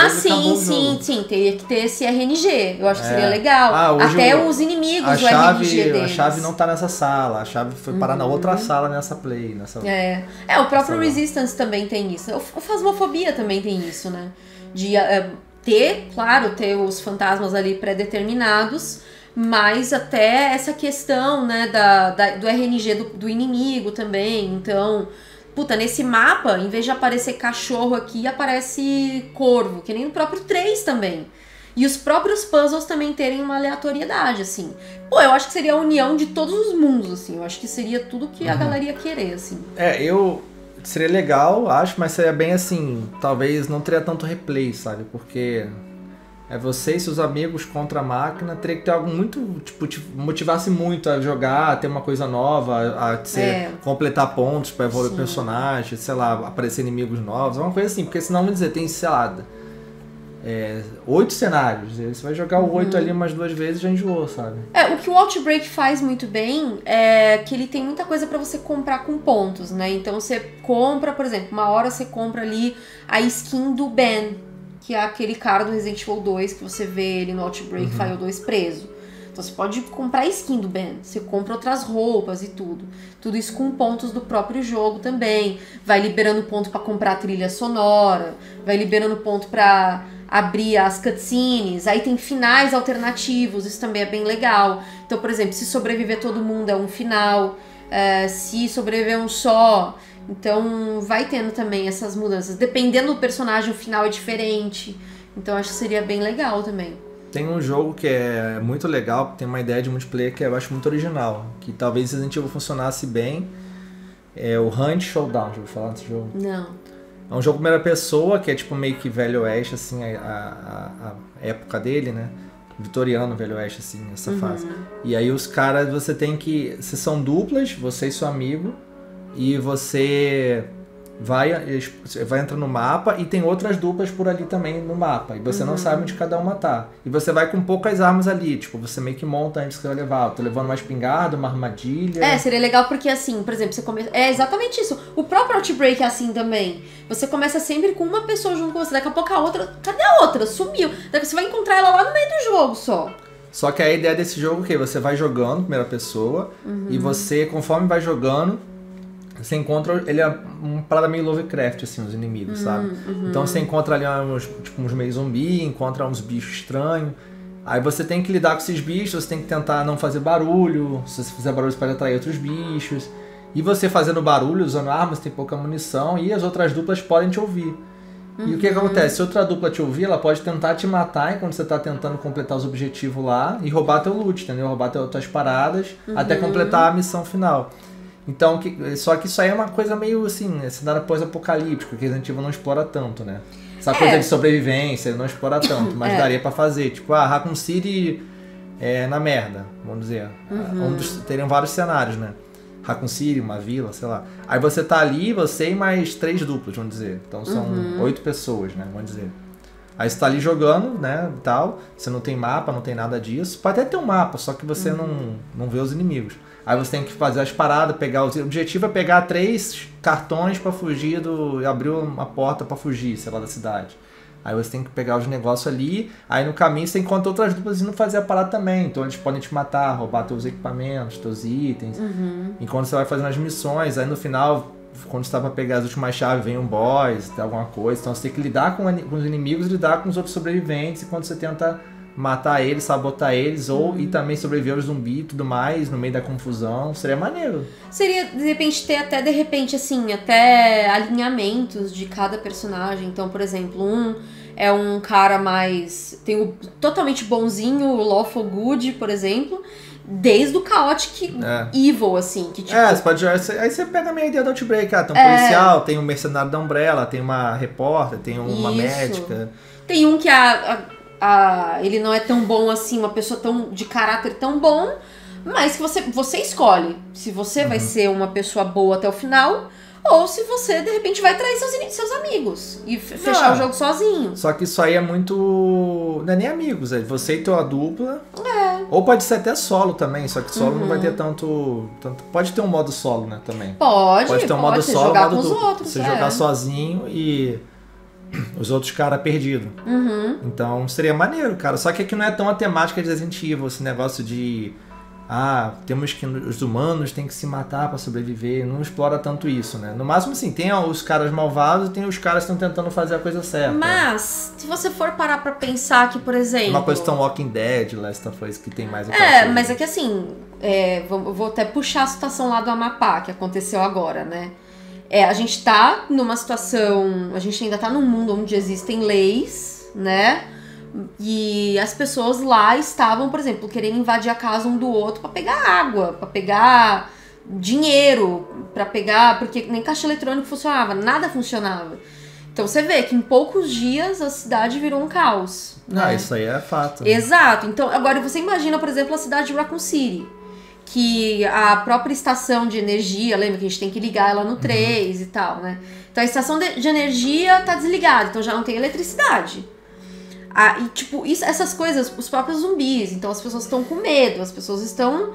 sim, teria que ter esse RNG, eu acho que seria legal. Até os inimigos, o RNG deles. A chave não tá nessa sala, a chave foi parar na outra sala nessa play. O próprio Resistance também tem isso, o Phasmophobia também tem isso, né? De ter os fantasmas ali pré-determinados, mas até essa questão, né, do RNG do inimigo também. Então, nesse mapa, em vez de aparecer cachorro aqui, aparece corvo, que nem no próprio 3 também. E os próprios puzzles também terem uma aleatoriedade, assim. Eu acho que seria a união de todos os mundos, assim. Eu acho que seria tudo que a galera ia querer, assim. Seria legal, acho, mas seria bem assim, talvez não teria tanto replay, sabe? Porque... É você e seus amigos contra a máquina. Teria que ter algo muito, tipo, te motivasse muito a jogar, a ter uma coisa nova, completar pontos pra evoluir o personagem, sei lá, aparecer inimigos novos, uma coisa assim. Porque senão, vamos dizer, tem, sei lá, 8 cenários. Você vai jogar o 8 ali umas 2 vezes e já enjoou, sabe? O que o Outbreak faz muito bem é que ele tem muita coisa pra você comprar com pontos, né? Então você compra, por exemplo, uma hora você compra ali a skin do Ben, que é aquele cara do Resident Evil 2 que você vê ele no Outbreak File 2 preso. Então você pode comprar a skin do Ben, você compra outras roupas e tudo. Tudo isso com pontos do próprio jogo também. Vai liberando ponto pra comprar a trilha sonora, vai liberando ponto pra abrir as cutscenes, aí tem finais alternativos, isso também é bem legal. Então, por exemplo, se sobreviver todo mundo é um final, se sobreviver um só... Então vai tendo também essas mudanças. Dependendo do personagem, o final é diferente. Então acho que seria bem legal também. Tem um jogo que é muito legal, tem uma ideia de multiplayer que eu acho muito original. Que talvez Resident Evil funcionasse bem. É o Hunt Showdown, já ouviu falar desse jogo? Não. É um jogo primeira pessoa, que é tipo meio que Velho Oeste, assim, a época dele, né? Vitoriano, Velho Oeste, assim, essa fase. E aí os caras, você tem que... Vocês são duplas, você e seu amigo... E você vai entrar no mapa e tem outras duplas por ali também no mapa. E você não sabe onde cada uma tá. E você vai com poucas armas ali. Tipo, você meio que monta antes que você vai levar. Eu tô levando uma espingarda, uma armadilha. Seria legal porque assim, por exemplo, você começa... É exatamente isso. O próprio Outbreak é assim também. Você começa sempre com uma pessoa junto com você. Daqui a pouco a outra... Cadê a outra? Sumiu. Daí você vai encontrar ela lá no meio do jogo só. Só que a ideia desse jogo é o quê? Você vai jogando, primeira pessoa. E você, conforme vai jogando... Você encontra, ele é uma parada meio Lovecraft, assim, os inimigos, sabe? Então você encontra ali uns meio zumbi, encontra uns bichos estranhos. Aí você tem que lidar com esses bichos, você tem que tentar não fazer barulho. Se você fizer barulho, você pode atrair outros bichos. E você fazendo barulho, usando armas, tem pouca munição, e as outras duplas podem te ouvir. E o que acontece? Se outra dupla te ouvir, ela pode tentar te matar enquanto você tá tentando completar os objetivos lá e roubar teu loot, entendeu? Roubar tuas paradas até completar a missão final. Então, só que isso aí é uma coisa meio assim, cenário pós-apocalíptico, que Resident Evil não explora tanto, né? Essa coisa de sobrevivência, ele não explora tanto, mas daria pra fazer. Tipo, Raccoon City na merda, vamos dizer. Teriam vários cenários, né? Raccoon City, uma vila, sei lá. Aí você tá ali, você e mais 3 duplos, vamos dizer. Então são 8 pessoas, né? Vamos dizer. Aí você tá ali jogando, né, e tal. Você não tem mapa, não tem nada disso. Pode até ter um mapa, só que você não vê os inimigos. Aí você tem que fazer as paradas, pegar os... O objetivo é pegar 3 cartões pra fugir abrir uma porta pra fugir, sei lá, da cidade. Aí você tem que pegar os negócios ali, aí no caminho você encontra outras duplas e não fazer a parada também. Então eles podem te matar, roubar teus equipamentos, teus itens. Enquanto você vai fazendo as missões, aí no final, quando você tá pra pegar as últimas chaves, vem um boss, tem alguma coisa. Então você tem que lidar com os inimigos e lidar com os outros sobreviventes enquanto você tenta matar eles, sabotar eles, e também sobreviver ao zumbi e tudo mais, no meio da confusão. Seria maneiro. Seria, de repente, ter até, assim, até alinhamentos de cada personagem. Então, por exemplo, um é um cara mais... Tem o totalmente bonzinho, o Lawful Good, por exemplo, desde o Chaotic Evil, assim. Que, tipo... você pode... Aí você pega a minha ideia do Outbreak. Tem um policial, tem um mercenário da Umbrella, tem uma repórter, tem uma médica. Tem um que ele não é tão bom assim, uma pessoa de caráter tão bom, mas que você escolhe se você vai ser uma pessoa boa até o final ou se você de repente vai trair seus amigos e fechar o jogo sozinho. Só que isso aí é muito... Não é nem amigos, é você e tua dupla. Ou pode ser até solo também, só que solo não vai ter tanto... Pode ter um modo solo, né, também. Pode ter um modo solo, jogar modo com os duplo. outros. Você jogar sozinho e... os outros caras perdidos. Então seria maneiro, cara. Só que aqui não é tão a temática de Resident Evil, esse negócio de temos que... os humanos têm que se matar pra sobreviver. Não explora tanto isso, né? No máximo, assim, tem os caras malvados e tem os caras que estão tentando fazer a coisa certa. Mas, se você for parar pra pensar que, por exemplo... Uma coisa tão Walking Dead, Last of Us, que tem mais... mas é que assim, vou até puxar a situação lá do Amapá, que aconteceu agora, né? A gente tá numa situação... A gente ainda tá num mundo onde existem leis, né? E as pessoas lá estavam, por exemplo, querendo invadir a casa um do outro pra pegar água, pra pegar dinheiro, pra pegar... Porque nem caixa eletrônico funcionava, nada funcionava. Então você vê que em poucos dias a cidade virou um caos. Ah, isso aí é fato. Exato. Então, agora você imagina, por exemplo, a cidade de Raccoon City, que a própria estação de energia, lembra que a gente tem que ligar ela no 3 e tal, né? Então a estação de energia tá desligada, então já não tem eletricidade. E tipo, essas coisas, os próprios zumbis, então as pessoas estão com medo, as pessoas estão...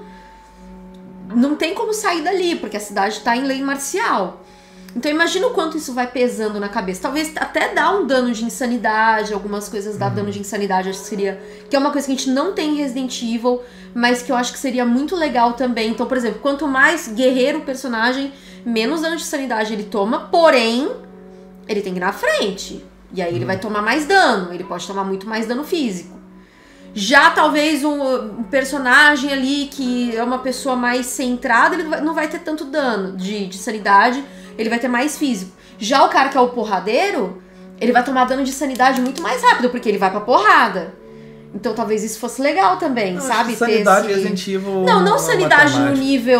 Não tem como sair dali, porque a cidade tá em lei marcial. Então imagina o quanto isso vai pesando na cabeça. Talvez até dá um dano de insanidade, algumas coisas dá dano de insanidade, acho que seria... Que é uma coisa que a gente não tem em Resident Evil, mas que eu acho que seria muito legal também. Então, por exemplo, quanto mais guerreiro o personagem, menos dano de insanidade ele toma, porém, ele tem que ir na frente. E aí ele vai tomar mais dano, ele pode tomar muito mais dano físico. Já talvez um personagem ali que é uma pessoa mais centrada, ele não vai ter tanto dano de sanidade, ele vai ter mais físico. Já o cara que é o porradeiro, ele vai tomar dano de sanidade muito mais rápido, porque ele vai pra porrada. Então talvez isso fosse legal também, sabe? Sanidade Resident Evil... Não sanidade no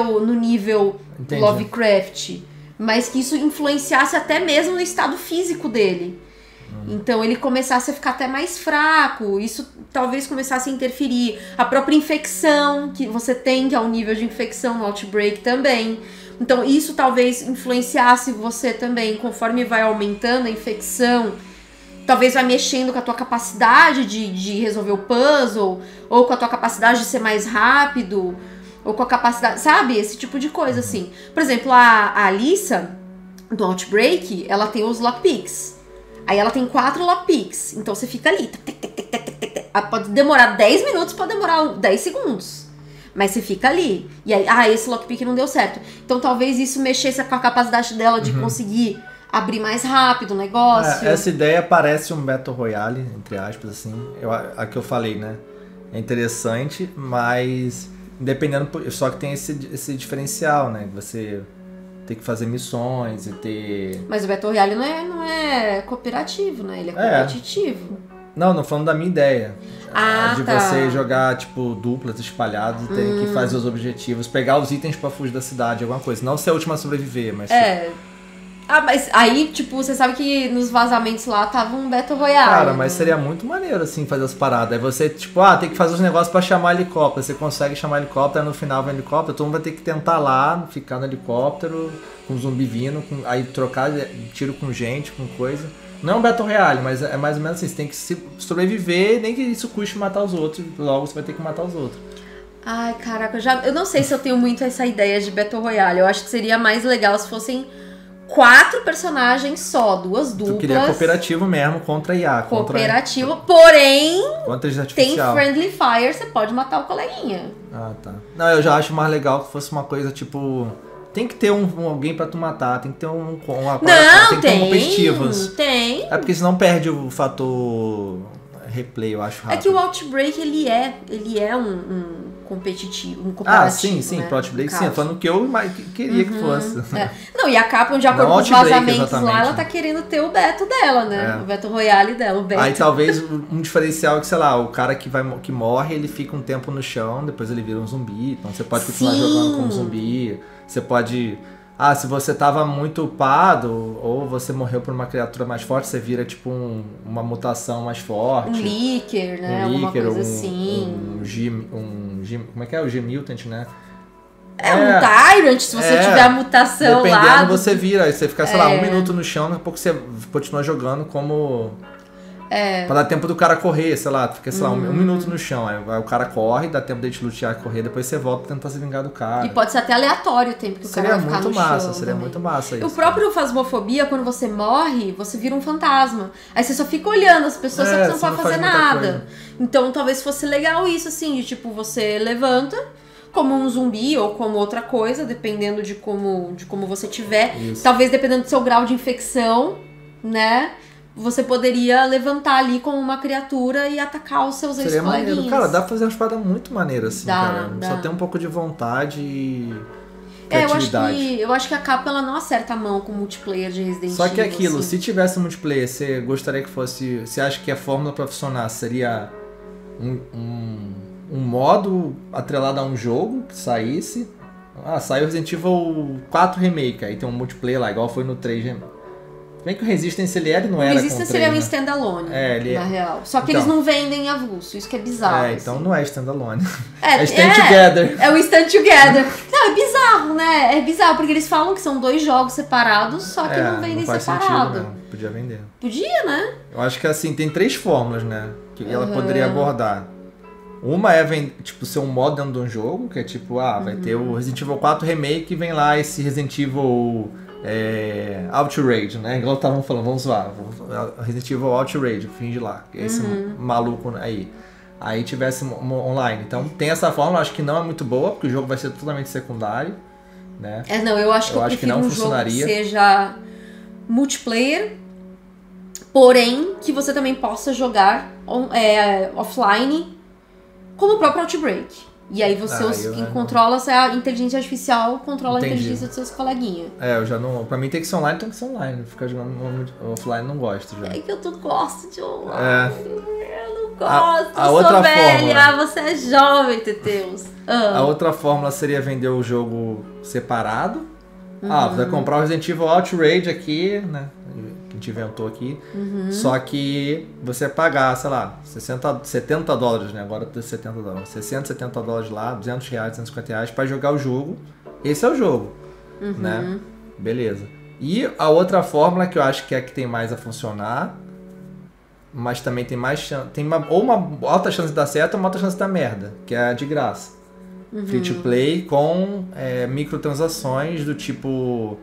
nível Entendi. Lovecraft, mas que isso influenciasse até mesmo no estado físico dele. Então ele começasse a ficar até mais fraco, isso talvez começasse a interferir. A própria infecção que você tem, que é um nível de infecção no Outbreak também. Então isso talvez influenciasse você também, conforme vai aumentando a infecção. Talvez vai mexendo com a tua capacidade de resolver o puzzle, ou com a tua capacidade de ser mais rápido, ou com a capacidade, sabe? Esse tipo de coisa, assim. Por exemplo, a Alyssa, do Outbreak, ela tem os lockpicks. Aí ela tem 4 lockpicks. Então você fica ali. Pode demorar 10 minutos, pode demorar 10 segundos. Mas você fica ali. E aí, esse lockpick não deu certo. Então talvez isso mexesse com a capacidade dela de conseguir abrir mais rápido o negócio. Essa ideia parece um Battle Royale, entre aspas, assim. A que eu falei, né? É interessante, mas dependendo... Só que tem esse diferencial, né? Você... ter que fazer missões e ter... Mas o Battle Royale não é cooperativo, né? Ele é competitivo. Não falando da minha ideia. De tá. você jogar, tipo, duplas espalhadas e ter que fazer os objetivos, pegar os itens pra fugir da cidade, alguma coisa. Não ser a última a sobreviver, mas... mas aí, tipo, você sabe que nos vazamentos lá tava um Battle Royale. Cara, mas seria muito maneiro, assim, fazer as paradas. Aí você, tipo, tem que fazer os negócios pra chamar helicóptero. Você consegue chamar helicóptero, aí no final vem helicóptero, todo mundo vai ter que tentar lá, ficar no helicóptero, com zumbi vindo, aí trocar tiro com gente, com coisa. Não é um Battle Royale, mas é mais ou menos assim, você tem que sobreviver, nem que isso custe matar os outros, logo você vai ter que matar os outros. Ai, caraca, eu não sei se eu tenho muito essa ideia de Battle Royale. Eu acho que seria mais legal se fossem 4 personagens só, 2 duplas. Tu queria cooperativo mesmo contra IA. Cooperativo, porém contra tem artificial. Friendly Fire, você pode matar o coleguinha. Tá. Não, eu já acho mais legal que fosse uma coisa tipo... Tem que ter alguém pra tu matar, tem que ter tem que ter competitivos. Tem. É porque senão perde o fator replay, eu acho rápido. É que o Outbreak, ele é um competitivo, um cooperativo. Sim, né? Pro Outbreak sim, falando que eu queria que fosse. Não, e a Capcom, de acordo com os vazamentos lá, ela tá querendo ter o Battle dela, né? O Battle Royale dela, o Battle. Aí talvez um diferencial é que, sei lá, o cara que morre, ele fica um tempo no chão, depois ele vira um zumbi, então você pode continuar jogando como zumbi, você pode... se você tava muito upado, ou você morreu por uma criatura mais forte, você vira tipo uma mutação mais forte. Um Licker, né? Alguma coisa assim. Como é que é? O G-Mutant, né? Um Tyrant, se você tiver a mutação dependendo, lá. Você vira, aí você fica, sei lá, 1 minuto no chão, daqui a pouco você continua jogando como... Pra dar tempo do cara correr, sei lá, fica, sei lá, 1 minuto no chão, aí o cara corre, dá tempo dele te lutear, correr, depois você volta pra tentar se vingar do cara. E pode ser até aleatório o tempo que o cara vai ficar no chão. Seria muito massa isso. O próprio Phasmophobia, quando você morre, você vira um fantasma. Aí você só fica olhando as pessoas, só que você não pode fazer nada. Então talvez fosse legal isso, assim, de tipo, você levanta como um zumbi ou como outra coisa, dependendo de como você tiver. Isso. Talvez dependendo do seu grau de infecção, né? Você poderia levantar ali como uma criatura e atacar os seus ex-coleguinhas. Seria maneiro. Cara, dá pra fazer uma espada muito maneira, assim, cara. Só tem um pouco de vontade e criatividade. Eu acho que a Capcom, ela não acerta a mão com multiplayer de Resident Evil. Só que aquilo, assim. Se tivesse multiplayer, você gostaria que fosse... Você acha que a fórmula pra funcionar seria um modo atrelado a um jogo que saísse? Saiu Resident Evil 4 Remake, aí tem um multiplayer lá, igual foi no 3 Remake. Bem que o Resistance ele era e não era. O Resistance ele é um standalone, na real. Só que eles não vendem avulso, isso que é bizarro. Então assim. não é standalone. É Stand Together. É o Stand Together. Não, é bizarro, né? É bizarro, porque eles falam que são 2 jogos separados, só que não vendem faz separado. Sentido, né? Podia vender. Podia, né? Eu acho que assim, tem 3 fórmulas, né? Que ela poderia abordar. Uma é tipo, ser um modo dentro de um jogo, que é tipo, vai ter o Resident Evil 4 Remake e vem lá esse Resident Evil Outrage, né? Igual estavam falando, vamos zoar. Resident Evil Outrage, finge lá. Esse maluco aí. Aí tivesse online. Então tem essa fórmula, acho que não é muito boa, porque o jogo vai ser totalmente secundário, né? Não, eu acho que eu prefiro um jogo que seja multiplayer, porém que você também possa jogar offline, como o próprio Outbreak. E aí você quem controla, a inteligência artificial controla a inteligência dos seus coleguinhas. Eu já não... Pra mim tem que ser online, Ficar jogando offline não gosto já. É que eu gosto de online. Eu não gosto, a outra velha. Fórmula, você é jovem, Teteus. A outra fórmula seria vender o jogo separado. Você vai comprar o Resident Evil Outrage aqui, né? Que a gente inventou aqui. Só que você pagar, sei lá, $70, né? Agora tá $70. 60, $70 lá, R$200, R$250 pra jogar o jogo. Esse é o jogo, né? Beleza. E a outra fórmula que eu acho que é a que tem mais a funcionar, mas também tem mais chance, ou uma alta chance de dar certo ou uma alta chance de dar merda, que é a de graça. Free to play com microtransações do tipo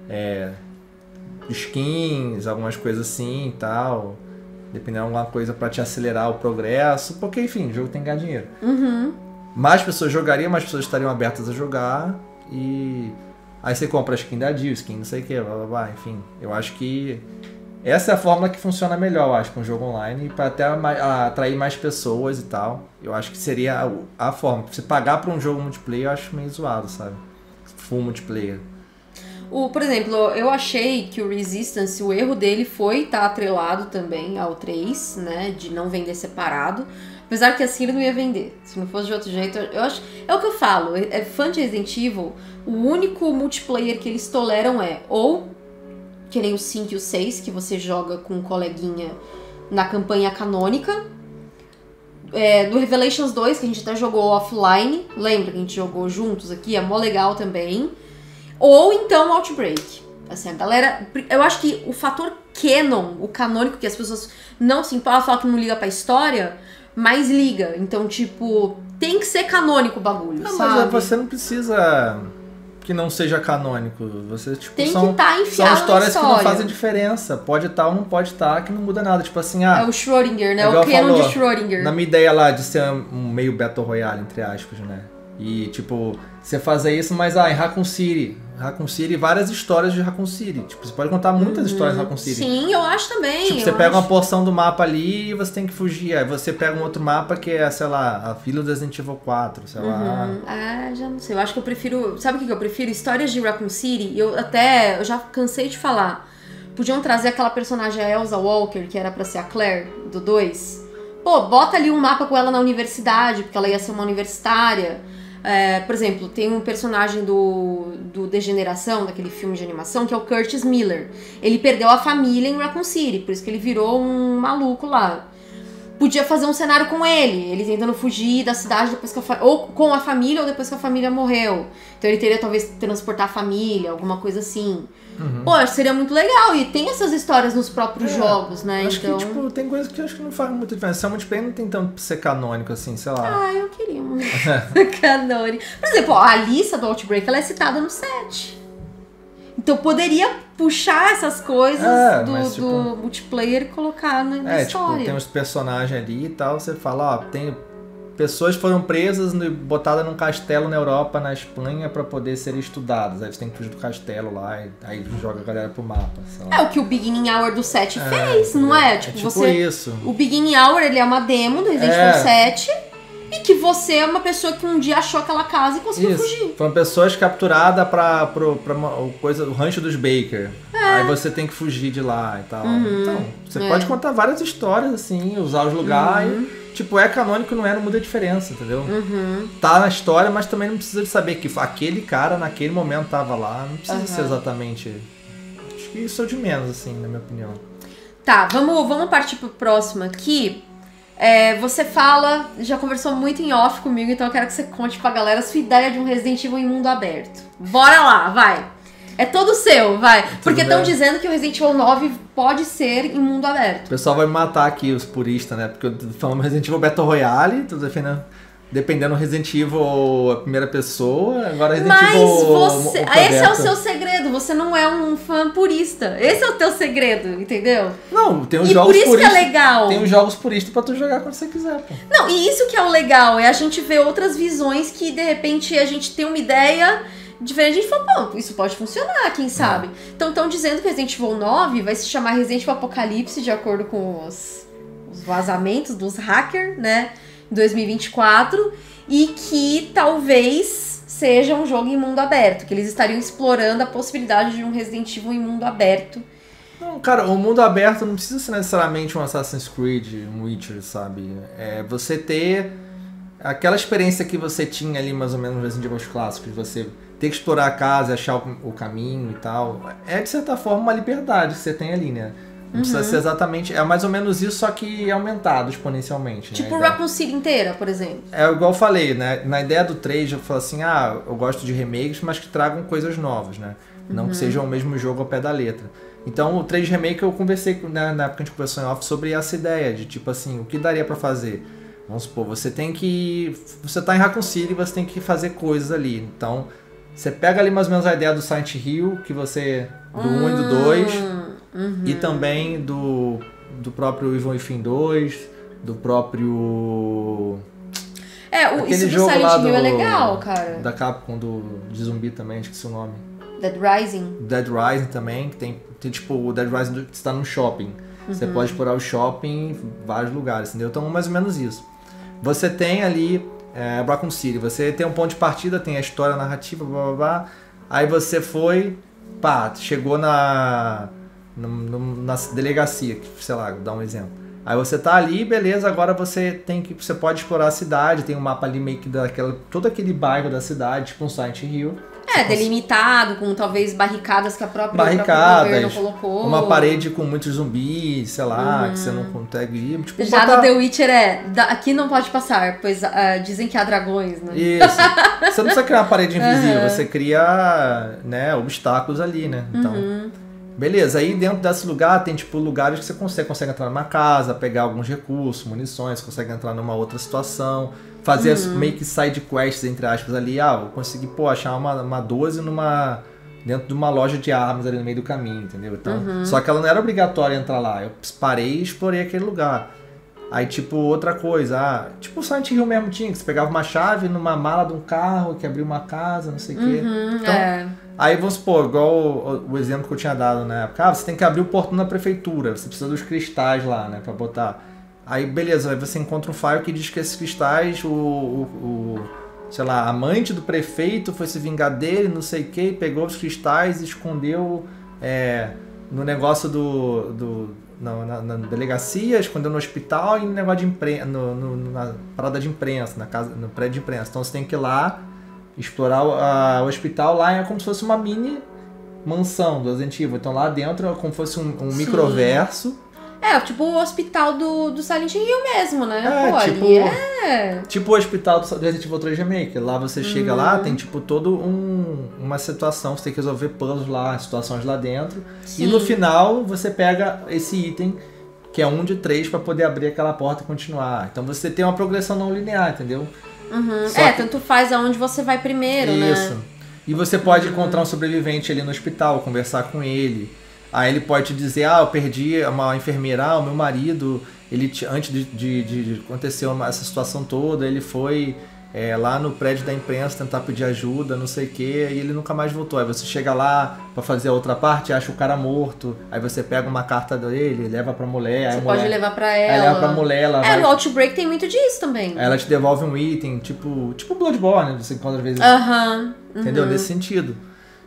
skins, algumas coisas assim e tal, dependendo de alguma coisa pra te acelerar o progresso, porque enfim, o jogo tem que ganhar dinheiro. Mais pessoas jogariam, mais pessoas estariam abertas a jogar, e aí você compra a skin da Jill, skin não sei o que, blá blá blá, enfim, eu acho que essa é a fórmula que funciona melhor, eu acho, com o jogo online, para até atrair mais pessoas e tal. Eu acho que seria a forma. Você pagar pra um jogo multiplayer, eu acho meio zoado, sabe? Full multiplayer. Por exemplo, eu achei que o Resistance, o erro dele foi estar atrelado também ao 3, né? De não vender separado. Apesar que assim ele não ia vender. Se não fosse de outro jeito, eu acho... É o que eu falo, fã de Resident Evil, o único multiplayer que eles toleram ou... que nem o 5 e o 6, que você joga com um coleguinha na campanha canônica. Do Revelations 2, que a gente até jogou offline. Lembra que a gente jogou juntos aqui? É mó legal também. Ou então Outbreak. Assim, a galera... Eu acho que o fator canon, o canônico, que as pessoas não se importam, falam que não liga pra história, mas liga. Então, tipo, tem que ser canônico o bagulho, sabe? Mas você não precisa... que não seja canônico. Você, tipo, tem que estar enfiado são histórias que não fazem diferença. Pode estar ou não pode estar, que não muda nada. Tipo assim, é o Schrödinger, né? O canon de Schrödinger. Na minha ideia lá de ser um meio Battle Royale, entre aspas, né? E, tipo, você fazer isso, mas em Raccoon City, várias histórias de Raccoon City. Tipo, você pode contar muitas histórias de Raccoon City. Sim, eu acho também. Tipo, você pega uma porção do mapa ali e você tem que fugir. Aí você pega um outro mapa que é, sei lá, a Vila do Resident Evil 4, sei lá. Já não sei. Eu acho que eu prefiro... Sabe o que eu prefiro? Histórias de Raccoon City. Eu já cansei de falar. Podiam trazer aquela personagem, a Elsa Walker, que era pra ser a Claire, do 2. Pô, bota ali um mapa com ela na universidade, porque ela ia ser uma universitária. Por exemplo, tem um personagem do Degeneração, daquele filme de animação, que é o Curtis Miller. Ele perdeu a família em Raccoon City, por isso que ele virou um maluco lá. Podia fazer um cenário com ele tentando fugir da cidade depois que ou com a família ou depois que a família morreu. Então ele teria talvez transportar a família, alguma coisa assim. Pô, acho que seria muito legal. E tem essas histórias nos próprios jogos, né? Acho que, tipo, tem coisas que eu acho que não fazem muita diferença. Se é multiplayer, não tem tanto ser canônico, assim, sei lá. Eu queria muito canônico. Por exemplo, a Alissa do Outbreak, ela é citada no 7. Então poderia puxar essas coisas do multiplayer e colocar na história. Tipo, tem uns personagens ali e tal, você fala, tem... Pessoas foram presas e botadas num castelo na Europa, na Espanha, pra poder serem estudadas. Aí você tem que fugir do castelo lá, e aí joga a galera pro mapa, sei lá. É o que o Beginning Hour do 7 fez, não é? Tipo, isso. O Beginning Hour, ele é uma demo do Resident Evil 7, e que você é uma pessoa que um dia achou aquela casa e conseguiu fugir. Foram pessoas capturadas pra o rancho dos Baker. Aí você tem que fugir de lá e tal. Então, você pode contar várias histórias, assim, usar os lugares. Tipo, é canônico, não muda a diferença, entendeu? Tá na história, mas também não precisa de saber que aquele cara naquele momento tava lá. Não precisa ser exatamente... Acho que isso é o de menos, assim, na minha opinião. Tá, vamos partir pro próximo aqui. Você já conversou muito em off comigo, então eu quero que você conte pra galera a sua ideia de um Resident Evil em mundo aberto. Bora lá, vai! É todo seu, vai! Porque estão dizendo que o Resident Evil 9 pode ser em mundo aberto. O pessoal vai me matar aqui, os puristas, né? Porque eu tô falando Resident Evil Battle Royale, tô defendendo... Dependendo do Resident Evil a primeira pessoa, agora Resident Evil... Esse é o seu segredo, você não é um fã purista. Esse é o teu segredo, entendeu? Não, tem os jogos puristas. E por isso que é legal. Tem os jogos puristas pra tu jogar quando você quiser, pô. Não, e isso que é o legal, é a gente ver outras visões que, de repente, a gente tem uma ideia diferente. A gente fala, pô, isso pode funcionar, quem sabe? Então, estão dizendo que Resident Evil 9 vai se chamar Resident Evil Apocalipse, de acordo com os vazamentos dos hackers, né? 2024, e que talvez seja um jogo em mundo aberto, que eles estariam explorando a possibilidade de um Resident Evil em mundo aberto. Não, cara, o mundo aberto não precisa ser necessariamente um Assassin's Creed, um Witcher, sabe? É você ter aquela experiência que você tinha ali mais ou menos nos Resident Evil clássicos, de você ter que explorar a casa, achar o caminho e tal. É de certa forma uma liberdade que você tem ali, né? Não precisa ser exatamente... É mais ou menos isso, só que aumentado exponencialmente. Tipo né? Raccoon City inteira, por exemplo. É igual eu falei, né? Na ideia do 3, eu falo assim, eu gosto de remakes, mas que tragam coisas novas, né? Não que sejam o mesmo jogo ao pé da letra. Então, o 3 Remake eu conversei, né, na época que a gente conversou em off, sobre essa ideia de, tipo assim, o que daria pra fazer? Vamos supor, você tá em Raccoon City e você tem que fazer coisas ali. Então, você pega ali mais ou menos a ideia do Silent Hill, que você... Do 1 e do 2... E também do próprio Evil Within 2, do próprio... isso do Silent Hill é legal, cara. Da Capcom, de zumbi também, esqueci o nome. Dead Rising. Dead Rising também, que tem tipo o Dead Rising que está no shopping. Você pode explorar o shopping em vários lugares, entendeu? Então, mais ou menos isso. Você tem ali Raccoon City, você tem um ponto de partida, tem a história, a narrativa, blá blá blá. Aí você foi, chegou na delegacia, sei lá, vou dar um exemplo. Aí você tá ali, beleza, agora você pode explorar a cidade, tem um mapa ali meio que todo aquele bairro da cidade, tipo um Silent Hill. Delimitado, com talvez barricadas que o próprio governo colocou. Uma parede com muitos zumbis, sei lá, que você não consegue ir. Tipo, já no The Witcher aqui não pode passar, pois dizem que há dragões, né? Isso. Você não precisa criar uma parede invisível, você cria, né, obstáculos ali, né? Então... Beleza, aí dentro desse lugar tem tipo lugares que você consegue entrar numa casa, pegar alguns recursos, munições, consegue entrar numa outra situação, fazer meio que side quests, entre aspas, ali. Eu consegui, achar uma 12 dentro de uma loja de armas ali no meio do caminho, entendeu? Então, só que ela não era obrigatória entrar lá, eu parei e explorei aquele lugar. Aí, tipo, outra coisa, tipo o Silent Hill mesmo tinha, que você pegava uma chave numa mala de um carro, que abria uma casa, não sei o quê. Então, aí vamos supor, igual o exemplo que eu tinha dado na época, você tem que abrir o portão da prefeitura, você precisa dos cristais lá, né, pra botar. Aí, beleza, aí você encontra um file que diz que esses cristais, sei lá, a amante do prefeito foi se vingar dele, não sei o quê, pegou os cristais e escondeu no negócio na delegacia, escondeu no hospital e no negócio de imprensa, na parada de imprensa, no prédio de imprensa. Então você tem que ir lá, explorar o hospital, lá é como se fosse uma mini mansão do Resident Evil. Então lá dentro é como se fosse um microverso. Tipo o hospital do Silent Hill mesmo, né? Tipo o hospital do Resident Evil 3 Remake. Lá você chega lá, tem tipo todo uma situação, você tem que resolver puzzles lá, situações lá dentro. Sim. E no final você pega esse item, que é 1 de 3, pra poder abrir aquela porta e continuar. Então você tem uma progressão não linear, entendeu? Tanto faz aonde você vai primeiro, né? Isso. E você pode encontrar um sobrevivente ali no hospital, conversar com ele. Aí ele pode te dizer, eu perdi uma enfermeira, o meu marido, antes de acontecer essa situação toda, ele foi lá no prédio da imprensa tentar pedir ajuda, não sei o que, e ele nunca mais voltou. Aí você chega lá pra fazer a outra parte, acha o cara morto, aí você pega uma carta dele, leva pra mulher. Você pode levar pra ela. Aí leva pra mulher, ela vai... no Outbreak tem muito disso também. Aí ela te devolve um item, tipo Bloodborne, você encontra às vezes. Entendeu? Nesse sentido.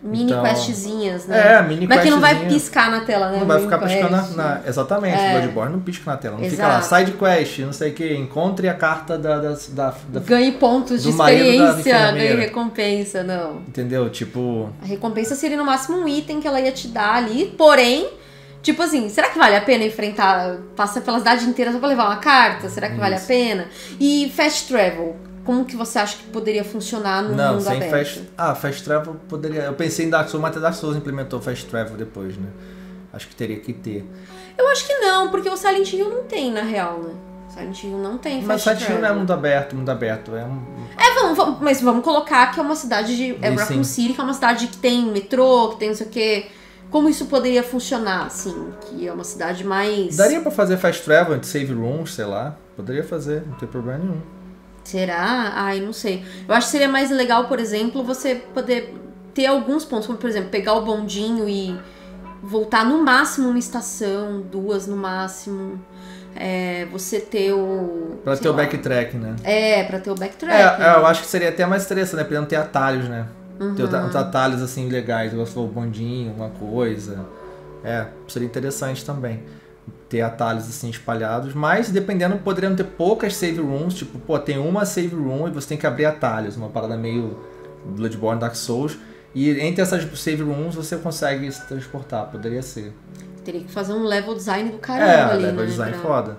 Mini então, questzinhas, né? Mini Mas que não vai questzinha. piscar na tela, né? Não vai Mini ficar piscando quest. exatamente, o Bloodborne não pisca na tela. Não fica lá, Exato. side quest, não sei o que, encontre a carta da Ganhe pontos de do marido da experiência, enfermeira. ganhe recompensa, não. Entendeu? Tipo... A recompensa seria no máximo um item que ela ia te dar ali, porém, tipo assim, será que vale a pena enfrentar, passar pela cidade inteira só pra levar uma carta? Será que vale a pena? E fast travel, como que você acha que poderia funcionar no Não, mundo sem aberto? fast travel poderia... Eu pensei em Dark Souls, mas até Dark Souls implementou fast travel depois, né? Acho que teria que ter. Eu acho que não, porque o Silent Hill não tem, na real, né? Silent Hill não tem Mas fast Silent Hill travel. não é mundo aberto. É um... Mas vamos colocar que é uma cidade de... É Raccoon Sim. City, que é uma cidade que tem metrô, que tem não sei o quê. Como isso poderia funcionar, assim? Que é uma cidade mais... Daria pra fazer fast travel entre save rooms, sei lá. Poderia fazer, não tem problema nenhum. Será? Ai, não sei. Eu acho que seria mais legal, por exemplo, você poder ter alguns pontos, como por exemplo, pegar o bondinho e voltar no máximo uma estação, 2 no máximo. Você ter o... Pra sei ter o lá. backtrack, né? Pra ter o backtrack. Eu acho que seria até mais interessante, né? Pra não ter atalhos, né? Ter uns atalhos, assim, legais. Igual você falou, bondinho, uma coisa. Seria interessante também. Ter atalhos, assim, espalhados. Mas, dependendo, poderiam ter poucas save rooms. Tipo, pô, tem uma save room e você tem que abrir atalhos. Uma parada meio Bloodborne, Dark Souls. E entre essas save rooms você consegue se transportar. Poderia ser. Teria que fazer um level design do caramba ali, level né? design foda.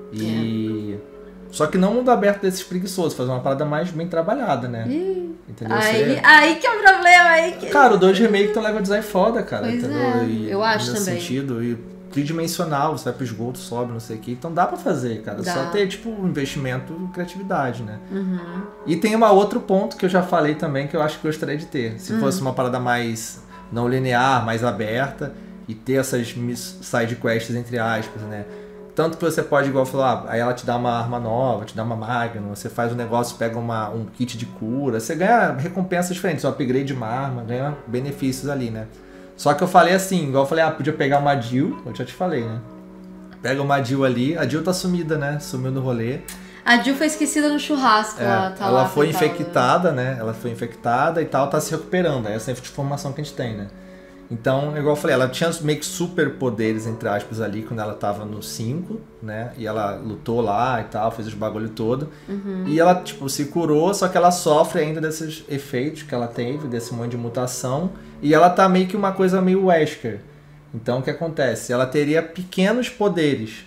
Só que não mundo aberto desses preguiçosos, fazer uma parada mais bem trabalhada, né? Entendeu? Aí que é o problema, aí que... Cara, o 2 Remake tem um level design foda, cara. Pois entendeu? eu acho nesse também. sentido. E tridimensional, você vai pro esgoto, sobe, não sei o que. Então dá pra fazer, cara. Dá. Só ter, tipo, investimento e criatividade, né? E tem um outro ponto que eu já falei também, que eu acho que gostaria de ter. Se fosse uma parada mais não linear, mais aberta, e ter essas side quests, entre aspas, né? Tanto que você pode, igual falar, aí ela te dá uma arma nova, te dá uma Magnum, você faz um negócio, pega um kit de cura, você ganha recompensas diferentes, um upgrade de uma arma, ganha benefícios ali, né? Só que eu falei assim, igual eu falei, podia pegar uma Jill, eu já te falei, né? Pega uma Jill ali, a Jill tá sumida, né? Sumiu no rolê. A Jill foi esquecida no churrasco. Ela foi infectada, né? Ela foi infectada e tal, tá se recuperando. Essa é a informação que a gente tem, né? Então, igual eu falei, ela tinha meio que super poderes, entre aspas, ali, quando ela tava no 5, né? E ela lutou lá e tal, fez os bagulho todo. E ela, tipo, se curou, só que ela sofre ainda desses efeitos que ela teve, desse monte de mutação. E ela tá meio que uma coisa meio Wesker. Então, o que acontece? Ela teria pequenos poderes.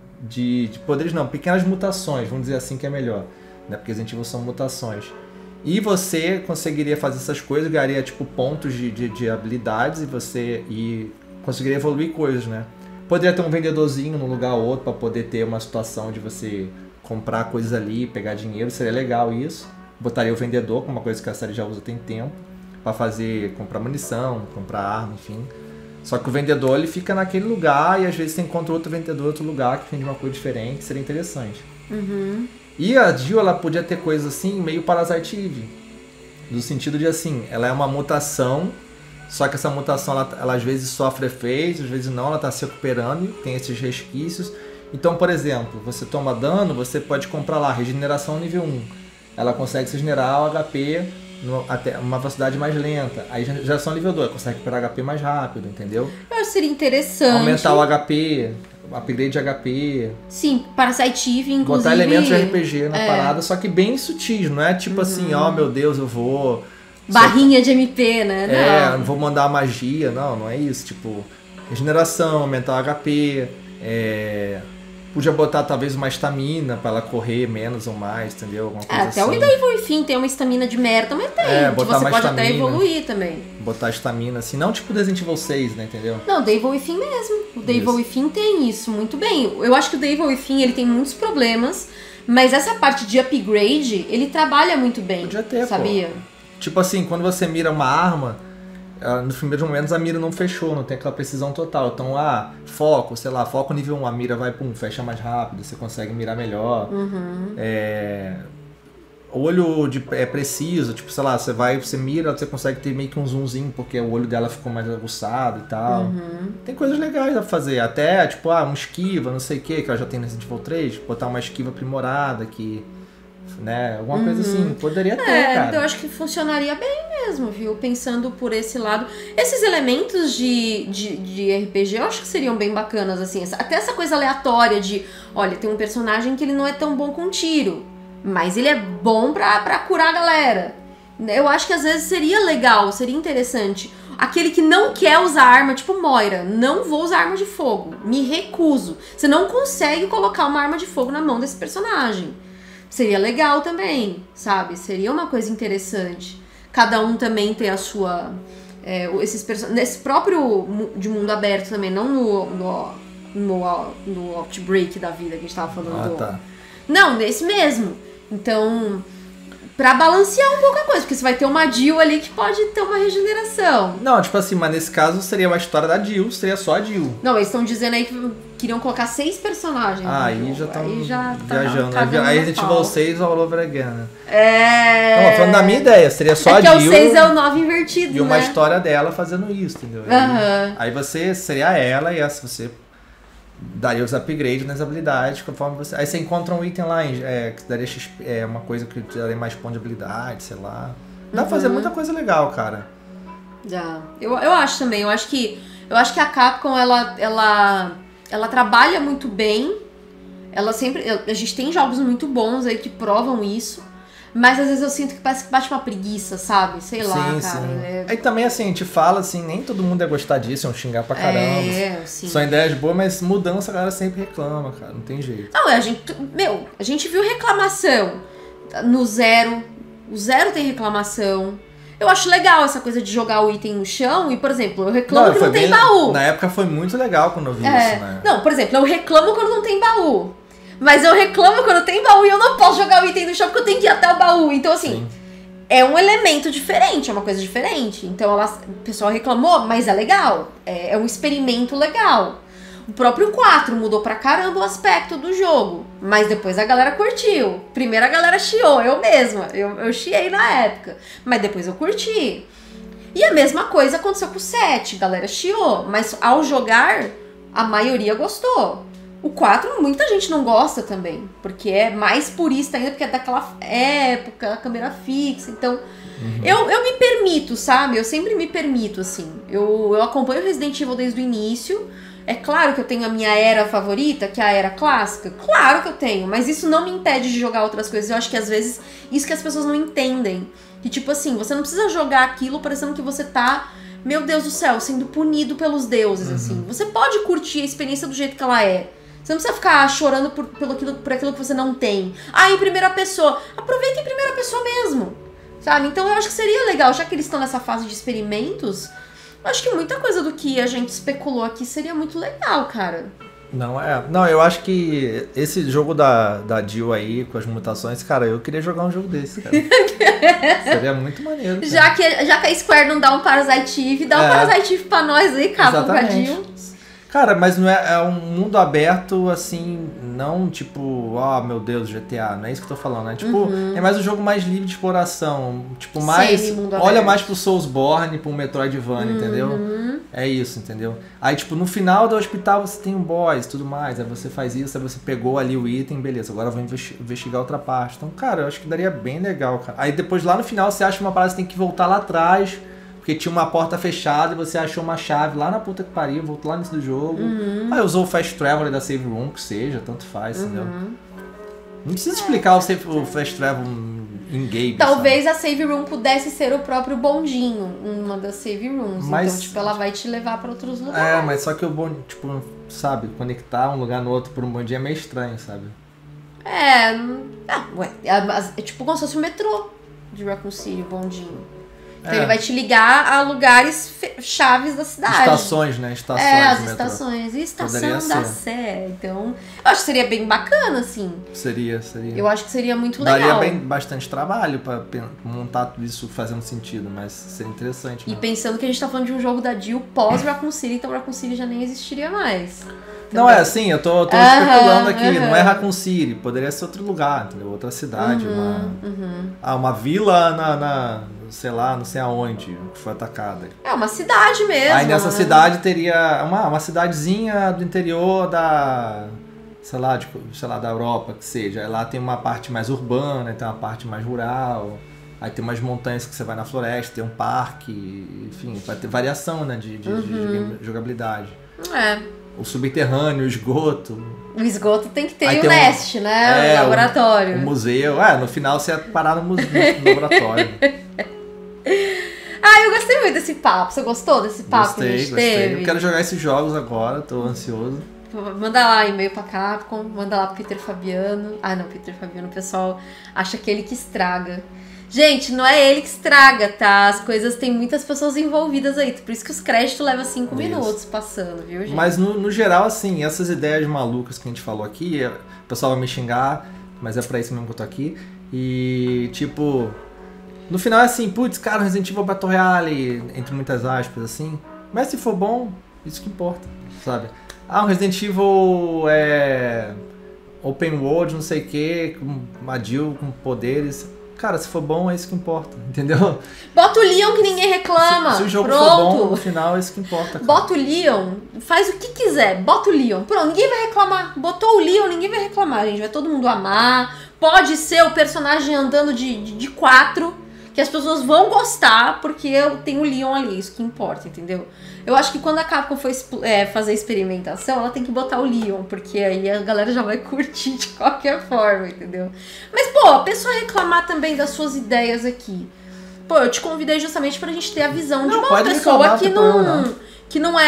Poderes não, pequenas mutações, vamos dizer assim que é melhor. Né? Porque Resident Evil são mutações. E você conseguiria fazer essas coisas, ganharia tipo pontos de habilidades e conseguiria evoluir coisas, né? Poderia ter um vendedorzinho num lugar ou outro para poder ter uma situação de você comprar coisas ali, pegar dinheiro, seria legal isso. Botaria o vendedor, que é uma coisa que a série já usa tem tempo, para comprar munição, comprar arma, enfim. Só que o vendedor ele fica naquele lugar e às vezes você encontra outro vendedor em outro lugar que vende uma coisa diferente, seria interessante. E a Jill, ela podia ter coisas assim, meio Parasite Eve. No sentido de assim, ela é uma mutação, só que essa mutação, ela às vezes sofre efeitos, às vezes não, ela tá se recuperando, tem esses resquícios. Então, por exemplo, você toma dano, você pode comprar lá, regeneração nível 1. Ela consegue se regenerar o HP até uma velocidade mais lenta. Aí geração nível 2, consegue recuperar HP mais rápido, entendeu? Eu acho que seria interessante. Aumentar o HP... upgrade de HP. Sim, Parasite Eve, inclusive. Botar elementos de RPG na parada, só que bem sutis, não é tipo assim, meu Deus, eu vou... Barrinha de MP, né? Não vou mandar magia, não é isso. Tipo, regeneração, aumentar o HP, podia botar talvez uma estamina pra ela correr menos ou mais, entendeu? Alguma coisa Até assim. o Evil Within tem uma estamina de merda, mas tem. Que botar você uma pode até estamina. evoluir também. Botar estamina assim, não tipo Resident Evil 6, né, entendeu? Não, o The Evil Within mesmo. O The Evil Within tem isso muito bem. Eu acho que o The Evil Within ele tem muitos problemas, mas essa parte de upgrade, ele trabalha muito bem. Podia ter, sabia? Tipo assim, quando você mira uma arma, nos primeiros momentos a mira não fechou, não tem aquela precisão total. Então, foco, sei lá, foco nível 1, a mira vai, fecha mais rápido, você consegue mirar melhor. Olho preciso, tipo, sei lá, você mira, você consegue ter meio que um zoomzinho, porque o olho dela ficou mais aguçado e tal. Tem coisas legais a fazer, até, tipo, um esquiva, não sei o que ela já tem no Resident Evil 3, botar uma esquiva aprimorada que... né? Alguma coisa assim, poderia ter, cara. Eu acho que funcionaria bem mesmo, viu? Pensando por esse lado. Esses elementos de RPG eu acho que seriam bem bacanas, assim. Até essa coisa aleatória de, olha, tem um personagem que ele não é tão bom com tiro, mas ele é bom pra curar a galera. Eu acho que às vezes seria legal, seria interessante. Aquele que não quer usar arma, tipo Moira, não vou usar arma de fogo, me recuso. Você não consegue colocar uma arma de fogo na mão desse personagem. Seria legal também, sabe? Seria uma coisa interessante. Cada um também ter a sua... nesse próprio de mundo aberto também, não no Outbreak da vida que a gente tava falando. Tá. Não, nesse mesmo. Então, pra balancear um pouco a coisa, porque você vai ter uma Jill ali que pode ter uma regeneração. Não, tipo assim, mas nesse caso seria uma história da Jill, seria só a Jill. Não, eles estão dizendo aí que queriam colocar 6 personagens. Aí já estão viajando. Tá aí a gente Evil 6 all over again, né? É... Não, falando da minha ideia, seria só a Jill. Porque o 6 é o 9 invertido, e uma história dela fazendo isso, entendeu? Aí você seria ela e você daria os upgrades nas habilidades conforme você... Aí você encontra um item lá que daria uma coisa que te daria mais ponto de habilidade, sei lá. Dá pra fazer muita coisa legal, cara. Dá. Eu acho também. Eu acho que a Capcom, ela trabalha muito bem. Ela sempre... A gente tem jogos muito bons aí que provam isso. Mas às vezes eu sinto que parece que bate uma preguiça, sabe? Sei lá, cara. Sim. Aí também, assim, a gente fala assim, nem todo mundo ia gostar disso, iam xingar pra caramba. Sim. São ideias boas, mas mudança a galera sempre reclama, cara. Não tem jeito. Não, a gente viu reclamação no Zero. O Zero tem reclamação. Eu acho legal essa coisa de jogar o item no chão e, por exemplo, eu reclamo que não tem baú. Na época foi muito legal quando eu vi isso, né? Não, por exemplo, eu reclamo quando não tem baú. Mas eu reclamo quando tem baú e eu não posso jogar o item no chão porque eu tenho que ir até o baú. Então, assim, é um elemento diferente, é uma coisa diferente. Então, o pessoal reclamou, mas é legal. É um experimento legal. O próprio 4 mudou pra caramba o aspecto do jogo. Mas depois a galera curtiu. Primeiro a galera chiou, eu mesma. Eu chiei na época. Mas depois eu curti. E a mesma coisa aconteceu com o 7. A galera chiou. Mas ao jogar, a maioria gostou. O 4, muita gente não gosta também, porque é mais purista ainda, porque é daquela época, a câmera fixa, então... Eu me permito, sabe? Eu sempre me permito, assim. Eu acompanho Resident Evil desde o início. É claro que eu tenho a minha era favorita, que é a era clássica. Claro que eu tenho, mas isso não me impede de jogar outras coisas. Eu acho que às vezes, isso que as pessoas não entendem. Que tipo assim, você não precisa jogar aquilo parecendo que você tá... Meu Deus do céu, sendo punido pelos deuses, assim. Você pode curtir a experiência do jeito que ela é. Você não precisa ficar chorando por aquilo que você não tem. Em primeira pessoa. Aproveita em primeira pessoa mesmo. Sabe? Então eu acho que seria legal, já que eles estão nessa fase de experimentos, eu acho que muita coisa do que a gente especulou aqui seria muito legal, cara. Não, eu acho que esse jogo da Jill aí, com as mutações, cara, eu queria jogar um jogo desse, cara. Seria muito maneiro. Já que a Square não dá um Parasite Eve, dá um Parasite Eve pra nós aí, cara, com a Jill. Cara, mas não é um mundo aberto, assim, não tipo, meu Deus, GTA, não é isso que eu tô falando, né? Tipo, é mais um jogo mais livre de exploração, tipo, mais, olha mais pro Soulsborne, pro Metroidvania, entendeu? É isso, entendeu? Aí, tipo, no final do hospital você tem um boss e tudo mais, aí você faz isso, aí você pegou ali o item, beleza, agora eu vou investigar outra parte. Então, cara, eu acho que daria bem legal, cara. Aí depois lá no final você acha uma parada, você tem que voltar lá atrás, porque tinha uma porta fechada e você achou uma chave lá na puta que pariu, voltou lá no início do jogo. Aí usou o Fast Travel da Save Room, que seja, tanto faz, entendeu? Não precisa explicar o Fast Travel em game. Talvez a Save Room pudesse ser o próprio bondinho, uma das Save Rooms. Mas, então, tipo, ela vai te levar pra outros lugares. Mas só que o bondinho, tipo, sabe, conectar um lugar no outro por um bondinho é meio estranho, sabe? É tipo como se fosse o metrô de Raccoon City, o bondinho. Então ele vai te ligar a lugares chaves da cidade. Estações, né? Estações. As estações. E estação da Sé. Então, eu acho que seria bem bacana, assim. Seria. Eu acho que seria muito legal. Daria bastante trabalho pra montar tudo isso fazendo sentido, mas seria interessante. Né? E pensando que a gente tá falando de um jogo da Jill pós Raccoon City, então Raccoon City já nem existiria mais. Não, assim, eu tô especulando aqui, não é Raccoon City, poderia ser outro lugar, entendeu? Outra cidade, uma vila sei lá, não sei aonde, que foi atacada. É uma cidade mesmo. Aí nessa cidade teria uma cidadezinha do interior sei lá, da Europa, que seja. Aí lá tem uma parte mais urbana, tem uma parte mais rural. Aí tem umas montanhas que você vai na floresta, tem um parque, enfim, vai ter variação, né, de jogabilidade. O subterrâneo, o esgoto. O esgoto tem que ter aí o Nest, né? O laboratório. O museu. No final você ia parar no laboratório. Eu gostei muito desse papo. Você gostou desse papo que a gente teve? Eu quero jogar esses jogos agora, tô ansioso. Manda lá e-mail pra Capcom, manda lá pro Peter Fabiano. Não, Peter Fabiano, o pessoal acha que é ele que estraga. Gente, não é ele que estraga, tá? As coisas tem muitas pessoas envolvidas aí. Por isso que os créditos levam 5 minutos passando, viu, gente? Mas no geral, assim, essas ideias malucas que a gente falou aqui, o pessoal vai me xingar, mas é pra isso mesmo que eu tô aqui. E, tipo, no final é assim, putz, cara, Resident Evil Battle Royale, entre muitas aspas, assim. Mas se for bom, isso que importa, sabe? Um Resident Evil open world, não sei o que, com uma Jill com poderes. Cara, se for bom, é isso que importa, entendeu? Bota o Leon que ninguém reclama. Se o jogo Pronto. for bom, no final é isso que importa. Cara. Bota o Leon, faz o que quiser, bota o Leon. Pronto, ninguém vai reclamar. Botou o Leon, ninguém vai reclamar, gente. Vai todo mundo amar. Pode ser o personagem andando de 4, que as pessoas vão gostar, porque eu tenho o Leon ali, isso que importa, entendeu? Eu acho que quando a Capcom for fazer experimentação, ela tem que botar o Leon, porque aí a galera já vai curtir de qualquer forma, entendeu? Mas, pô, a pessoa reclamar também das suas ideias aqui. Pô, eu te convidei justamente pra gente ter a visão de uma pessoa que não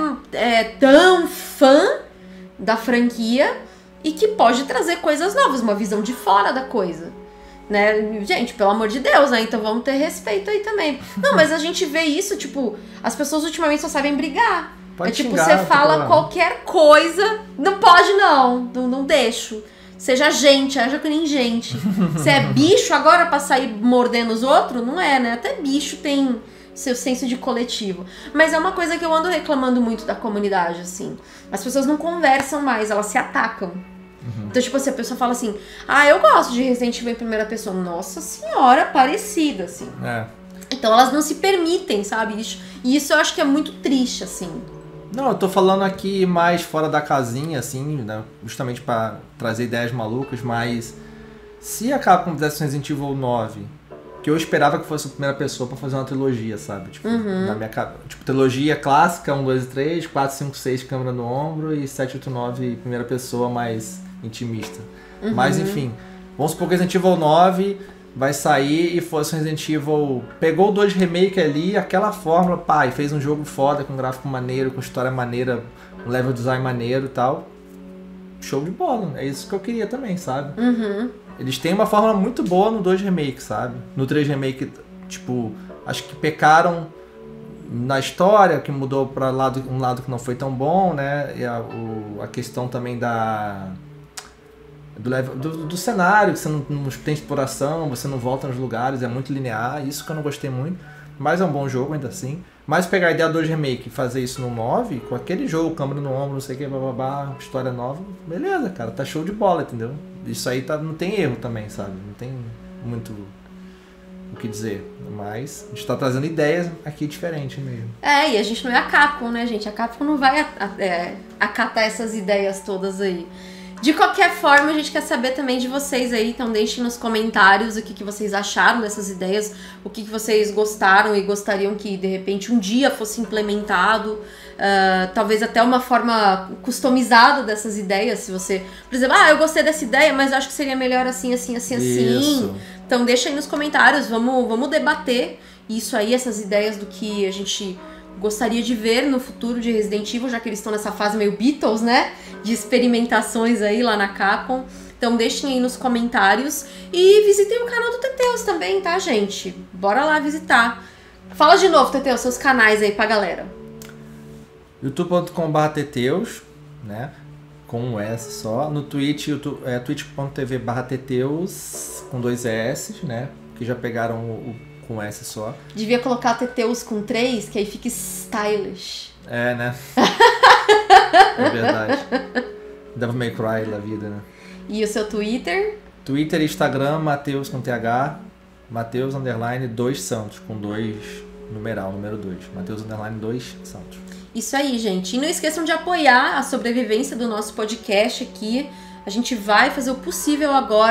é tão fã da franquia e que pode trazer coisas novas, uma visão de fora da coisa. Né? Gente, pelo amor de Deus, né? Então vamos ter respeito aí também. Não, mas a gente vê isso, tipo, as pessoas ultimamente só sabem brigar. Pode tipo, xingar, você fala qualquer coisa, não pode não deixo. Seja gente, haja que nem gente. Você é bicho agora pra sair mordendo os outros? Não é, né? Até bicho tem seu senso de coletivo. Mas é uma coisa que eu ando reclamando muito da comunidade, assim. As pessoas não conversam mais, elas se atacam. Então, tipo assim, a pessoa fala assim, eu gosto de Resident Evil em primeira pessoa. Nossa senhora, parecida, assim. Então elas não se permitem, sabe? E isso eu acho que é muito triste, assim. Não, eu tô falando aqui mais fora da casinha, assim, né? Justamente pra trazer ideias malucas, mas se a Capcom fizesse um Resident Evil 9, que eu esperava que fosse a primeira pessoa pra fazer uma trilogia, sabe? Tipo, na minha cabeça. Tipo, trilogia clássica, 1, 2 e 3, 4, 5, 6, câmera no ombro e 7, 8, 9, primeira pessoa mais intimista. Mas enfim, vamos supor que Resident Evil 9 vai sair e fosse um Resident Evil... Pegou o 2 remake ali, aquela fórmula, e fez um jogo foda, com gráfico maneiro, com história maneira, um level design maneiro e tal. Show de bola, é isso que eu queria também, sabe? Eles têm uma fórmula muito boa no 2 remake, sabe? No 3 remake, tipo, acho que pecaram na história, que mudou para um lado que não foi tão bom, né? E a questão também do cenário, que você não tem exploração, você não volta nos lugares, é muito linear, isso que eu não gostei muito, mas é um bom jogo ainda assim. Mas pegar a ideia do 2 remake e fazer isso no 9, com aquele jogo, câmera no ombro, não sei o que, bababá, história nova, beleza, cara, tá show de bola, entendeu? Isso aí não tem erro também, sabe? Não tem muito o que dizer, mas a gente tá trazendo ideias aqui diferentes mesmo. E a gente não é a Capcom, né, gente? A Capcom não vai acatar essas ideias todas aí. De qualquer forma, a gente quer saber também de vocês aí, então deixem nos comentários o que vocês acharam dessas ideias, o que vocês gostaram e gostariam que, de repente, um dia fosse implementado, talvez até uma forma customizada dessas ideias, se você, por exemplo, eu gostei dessa ideia, mas eu acho que seria melhor assim, assim, assim, assim. Então deixa aí nos comentários, vamos debater isso aí, essas ideias do que a gente gostaria de ver no futuro de Resident Evil, já que eles estão nessa fase meio Beatles, né? De experimentações aí lá na Capcom. Então deixem aí nos comentários. E visitem o canal do Teteus também, tá, gente? Bora lá visitar. Fala de novo, Teteus, seus canais aí pra galera. youtube.com/teteus, né? Com um S só. No Twitch, twitch.tv/teteus, com 2 S, né? Que já pegaram o com S só. Devia colocar Teteus com 3, que aí fica stylish. É, né? É verdade. Devil May Cry da vida, né? E o seu Twitter? Twitter e Instagram, Mateus com TH, Mateus _ 2 Santos, com 2 numeral, número 2. Mateus _ 2 Santos. Isso aí, gente. E não esqueçam de apoiar a sobrevivência do nosso podcast aqui. A gente vai fazer o possível agora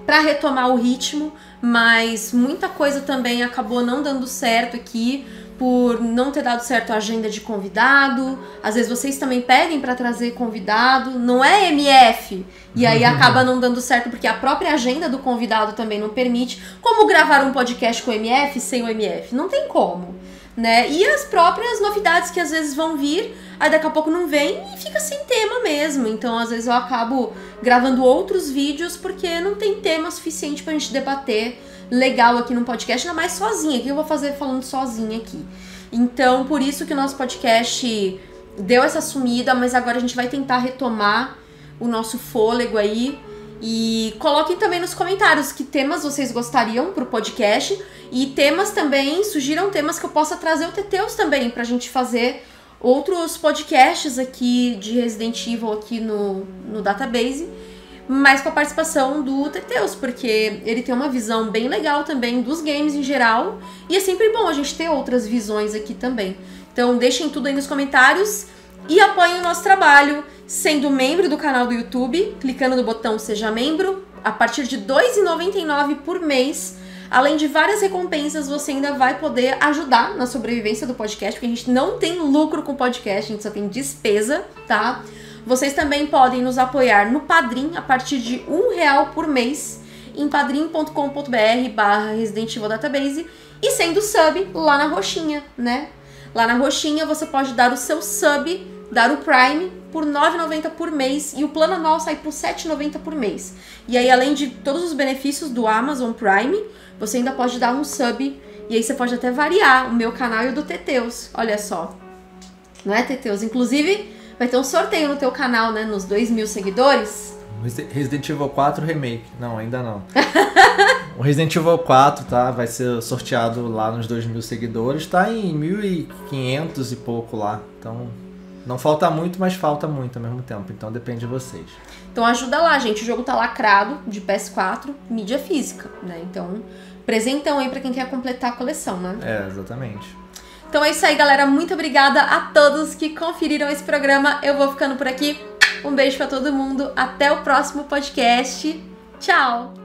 para retomar o ritmo, mas muita coisa também acabou não dando certo aqui, por não ter dado certo a agenda de convidado. Às vezes vocês também pedem para trazer convidado, não é MF, e aí acaba não dando certo porque a própria agenda do convidado também não permite. Como gravar um podcast com o MF sem o MF? Não tem como, né? E as próprias novidades que às vezes vão vir, aí daqui a pouco não vem e fica sem tema mesmo. Então às vezes eu acabo gravando outros vídeos porque não tem tema suficiente pra gente debater legal aqui no podcast, ainda mais sozinha. O que eu vou fazer falando sozinha aqui? Então, por isso que o nosso podcast deu essa sumida, mas agora a gente vai tentar retomar o nosso fôlego aí. E coloquem também nos comentários que temas vocês gostariam pro podcast. E temas também, sugiram temas que eu possa trazer o Teteus também, pra gente fazer outros podcasts aqui de Resident Evil aqui no Database, mas com a participação do Teteus, porque ele tem uma visão bem legal também dos games em geral, e é sempre bom a gente ter outras visões aqui também. Então deixem tudo aí nos comentários e apoiem o nosso trabalho, sendo membro do canal do YouTube, clicando no botão Seja Membro, a partir de R$ 2,99 por mês. Além de várias recompensas, você ainda vai poder ajudar na sobrevivência do podcast, porque a gente não tem lucro com o podcast, a gente só tem despesa, tá? Vocês também podem nos apoiar no Padrim a partir de R$1 por mês em padrim.com.br/Resident Evil Database e sendo sub lá na roxinha, né? Lá na roxinha você pode dar o seu sub, dar o Prime por R$ 9,90 por mês e o plano anual sai por R$ 7,90 por mês. E aí, além de todos os benefícios do Amazon Prime, você ainda pode dar um sub e aí você pode até variar o meu canal e o do Teteus. Olha só, não é, Teteus? Inclusive, vai ter um sorteio no teu canal, né? Nos 2.000 seguidores. Resident Evil 4 Remake. Não, ainda não. O Resident Evil 4, tá? Vai ser sorteado lá nos 2.000 seguidores. Tá em 1.500 e pouco lá. Então, não falta muito, mas falta muito ao mesmo tempo. Então, depende de vocês. Então, ajuda lá, gente. O jogo tá lacrado, de PS4, mídia física, né? Então, presentão aí pra quem quer completar a coleção, né? É, exatamente. Então é isso aí, galera. Muito obrigada a todos que conferiram esse programa. Eu vou ficando por aqui. Um beijo pra todo mundo. Até o próximo podcast. Tchau!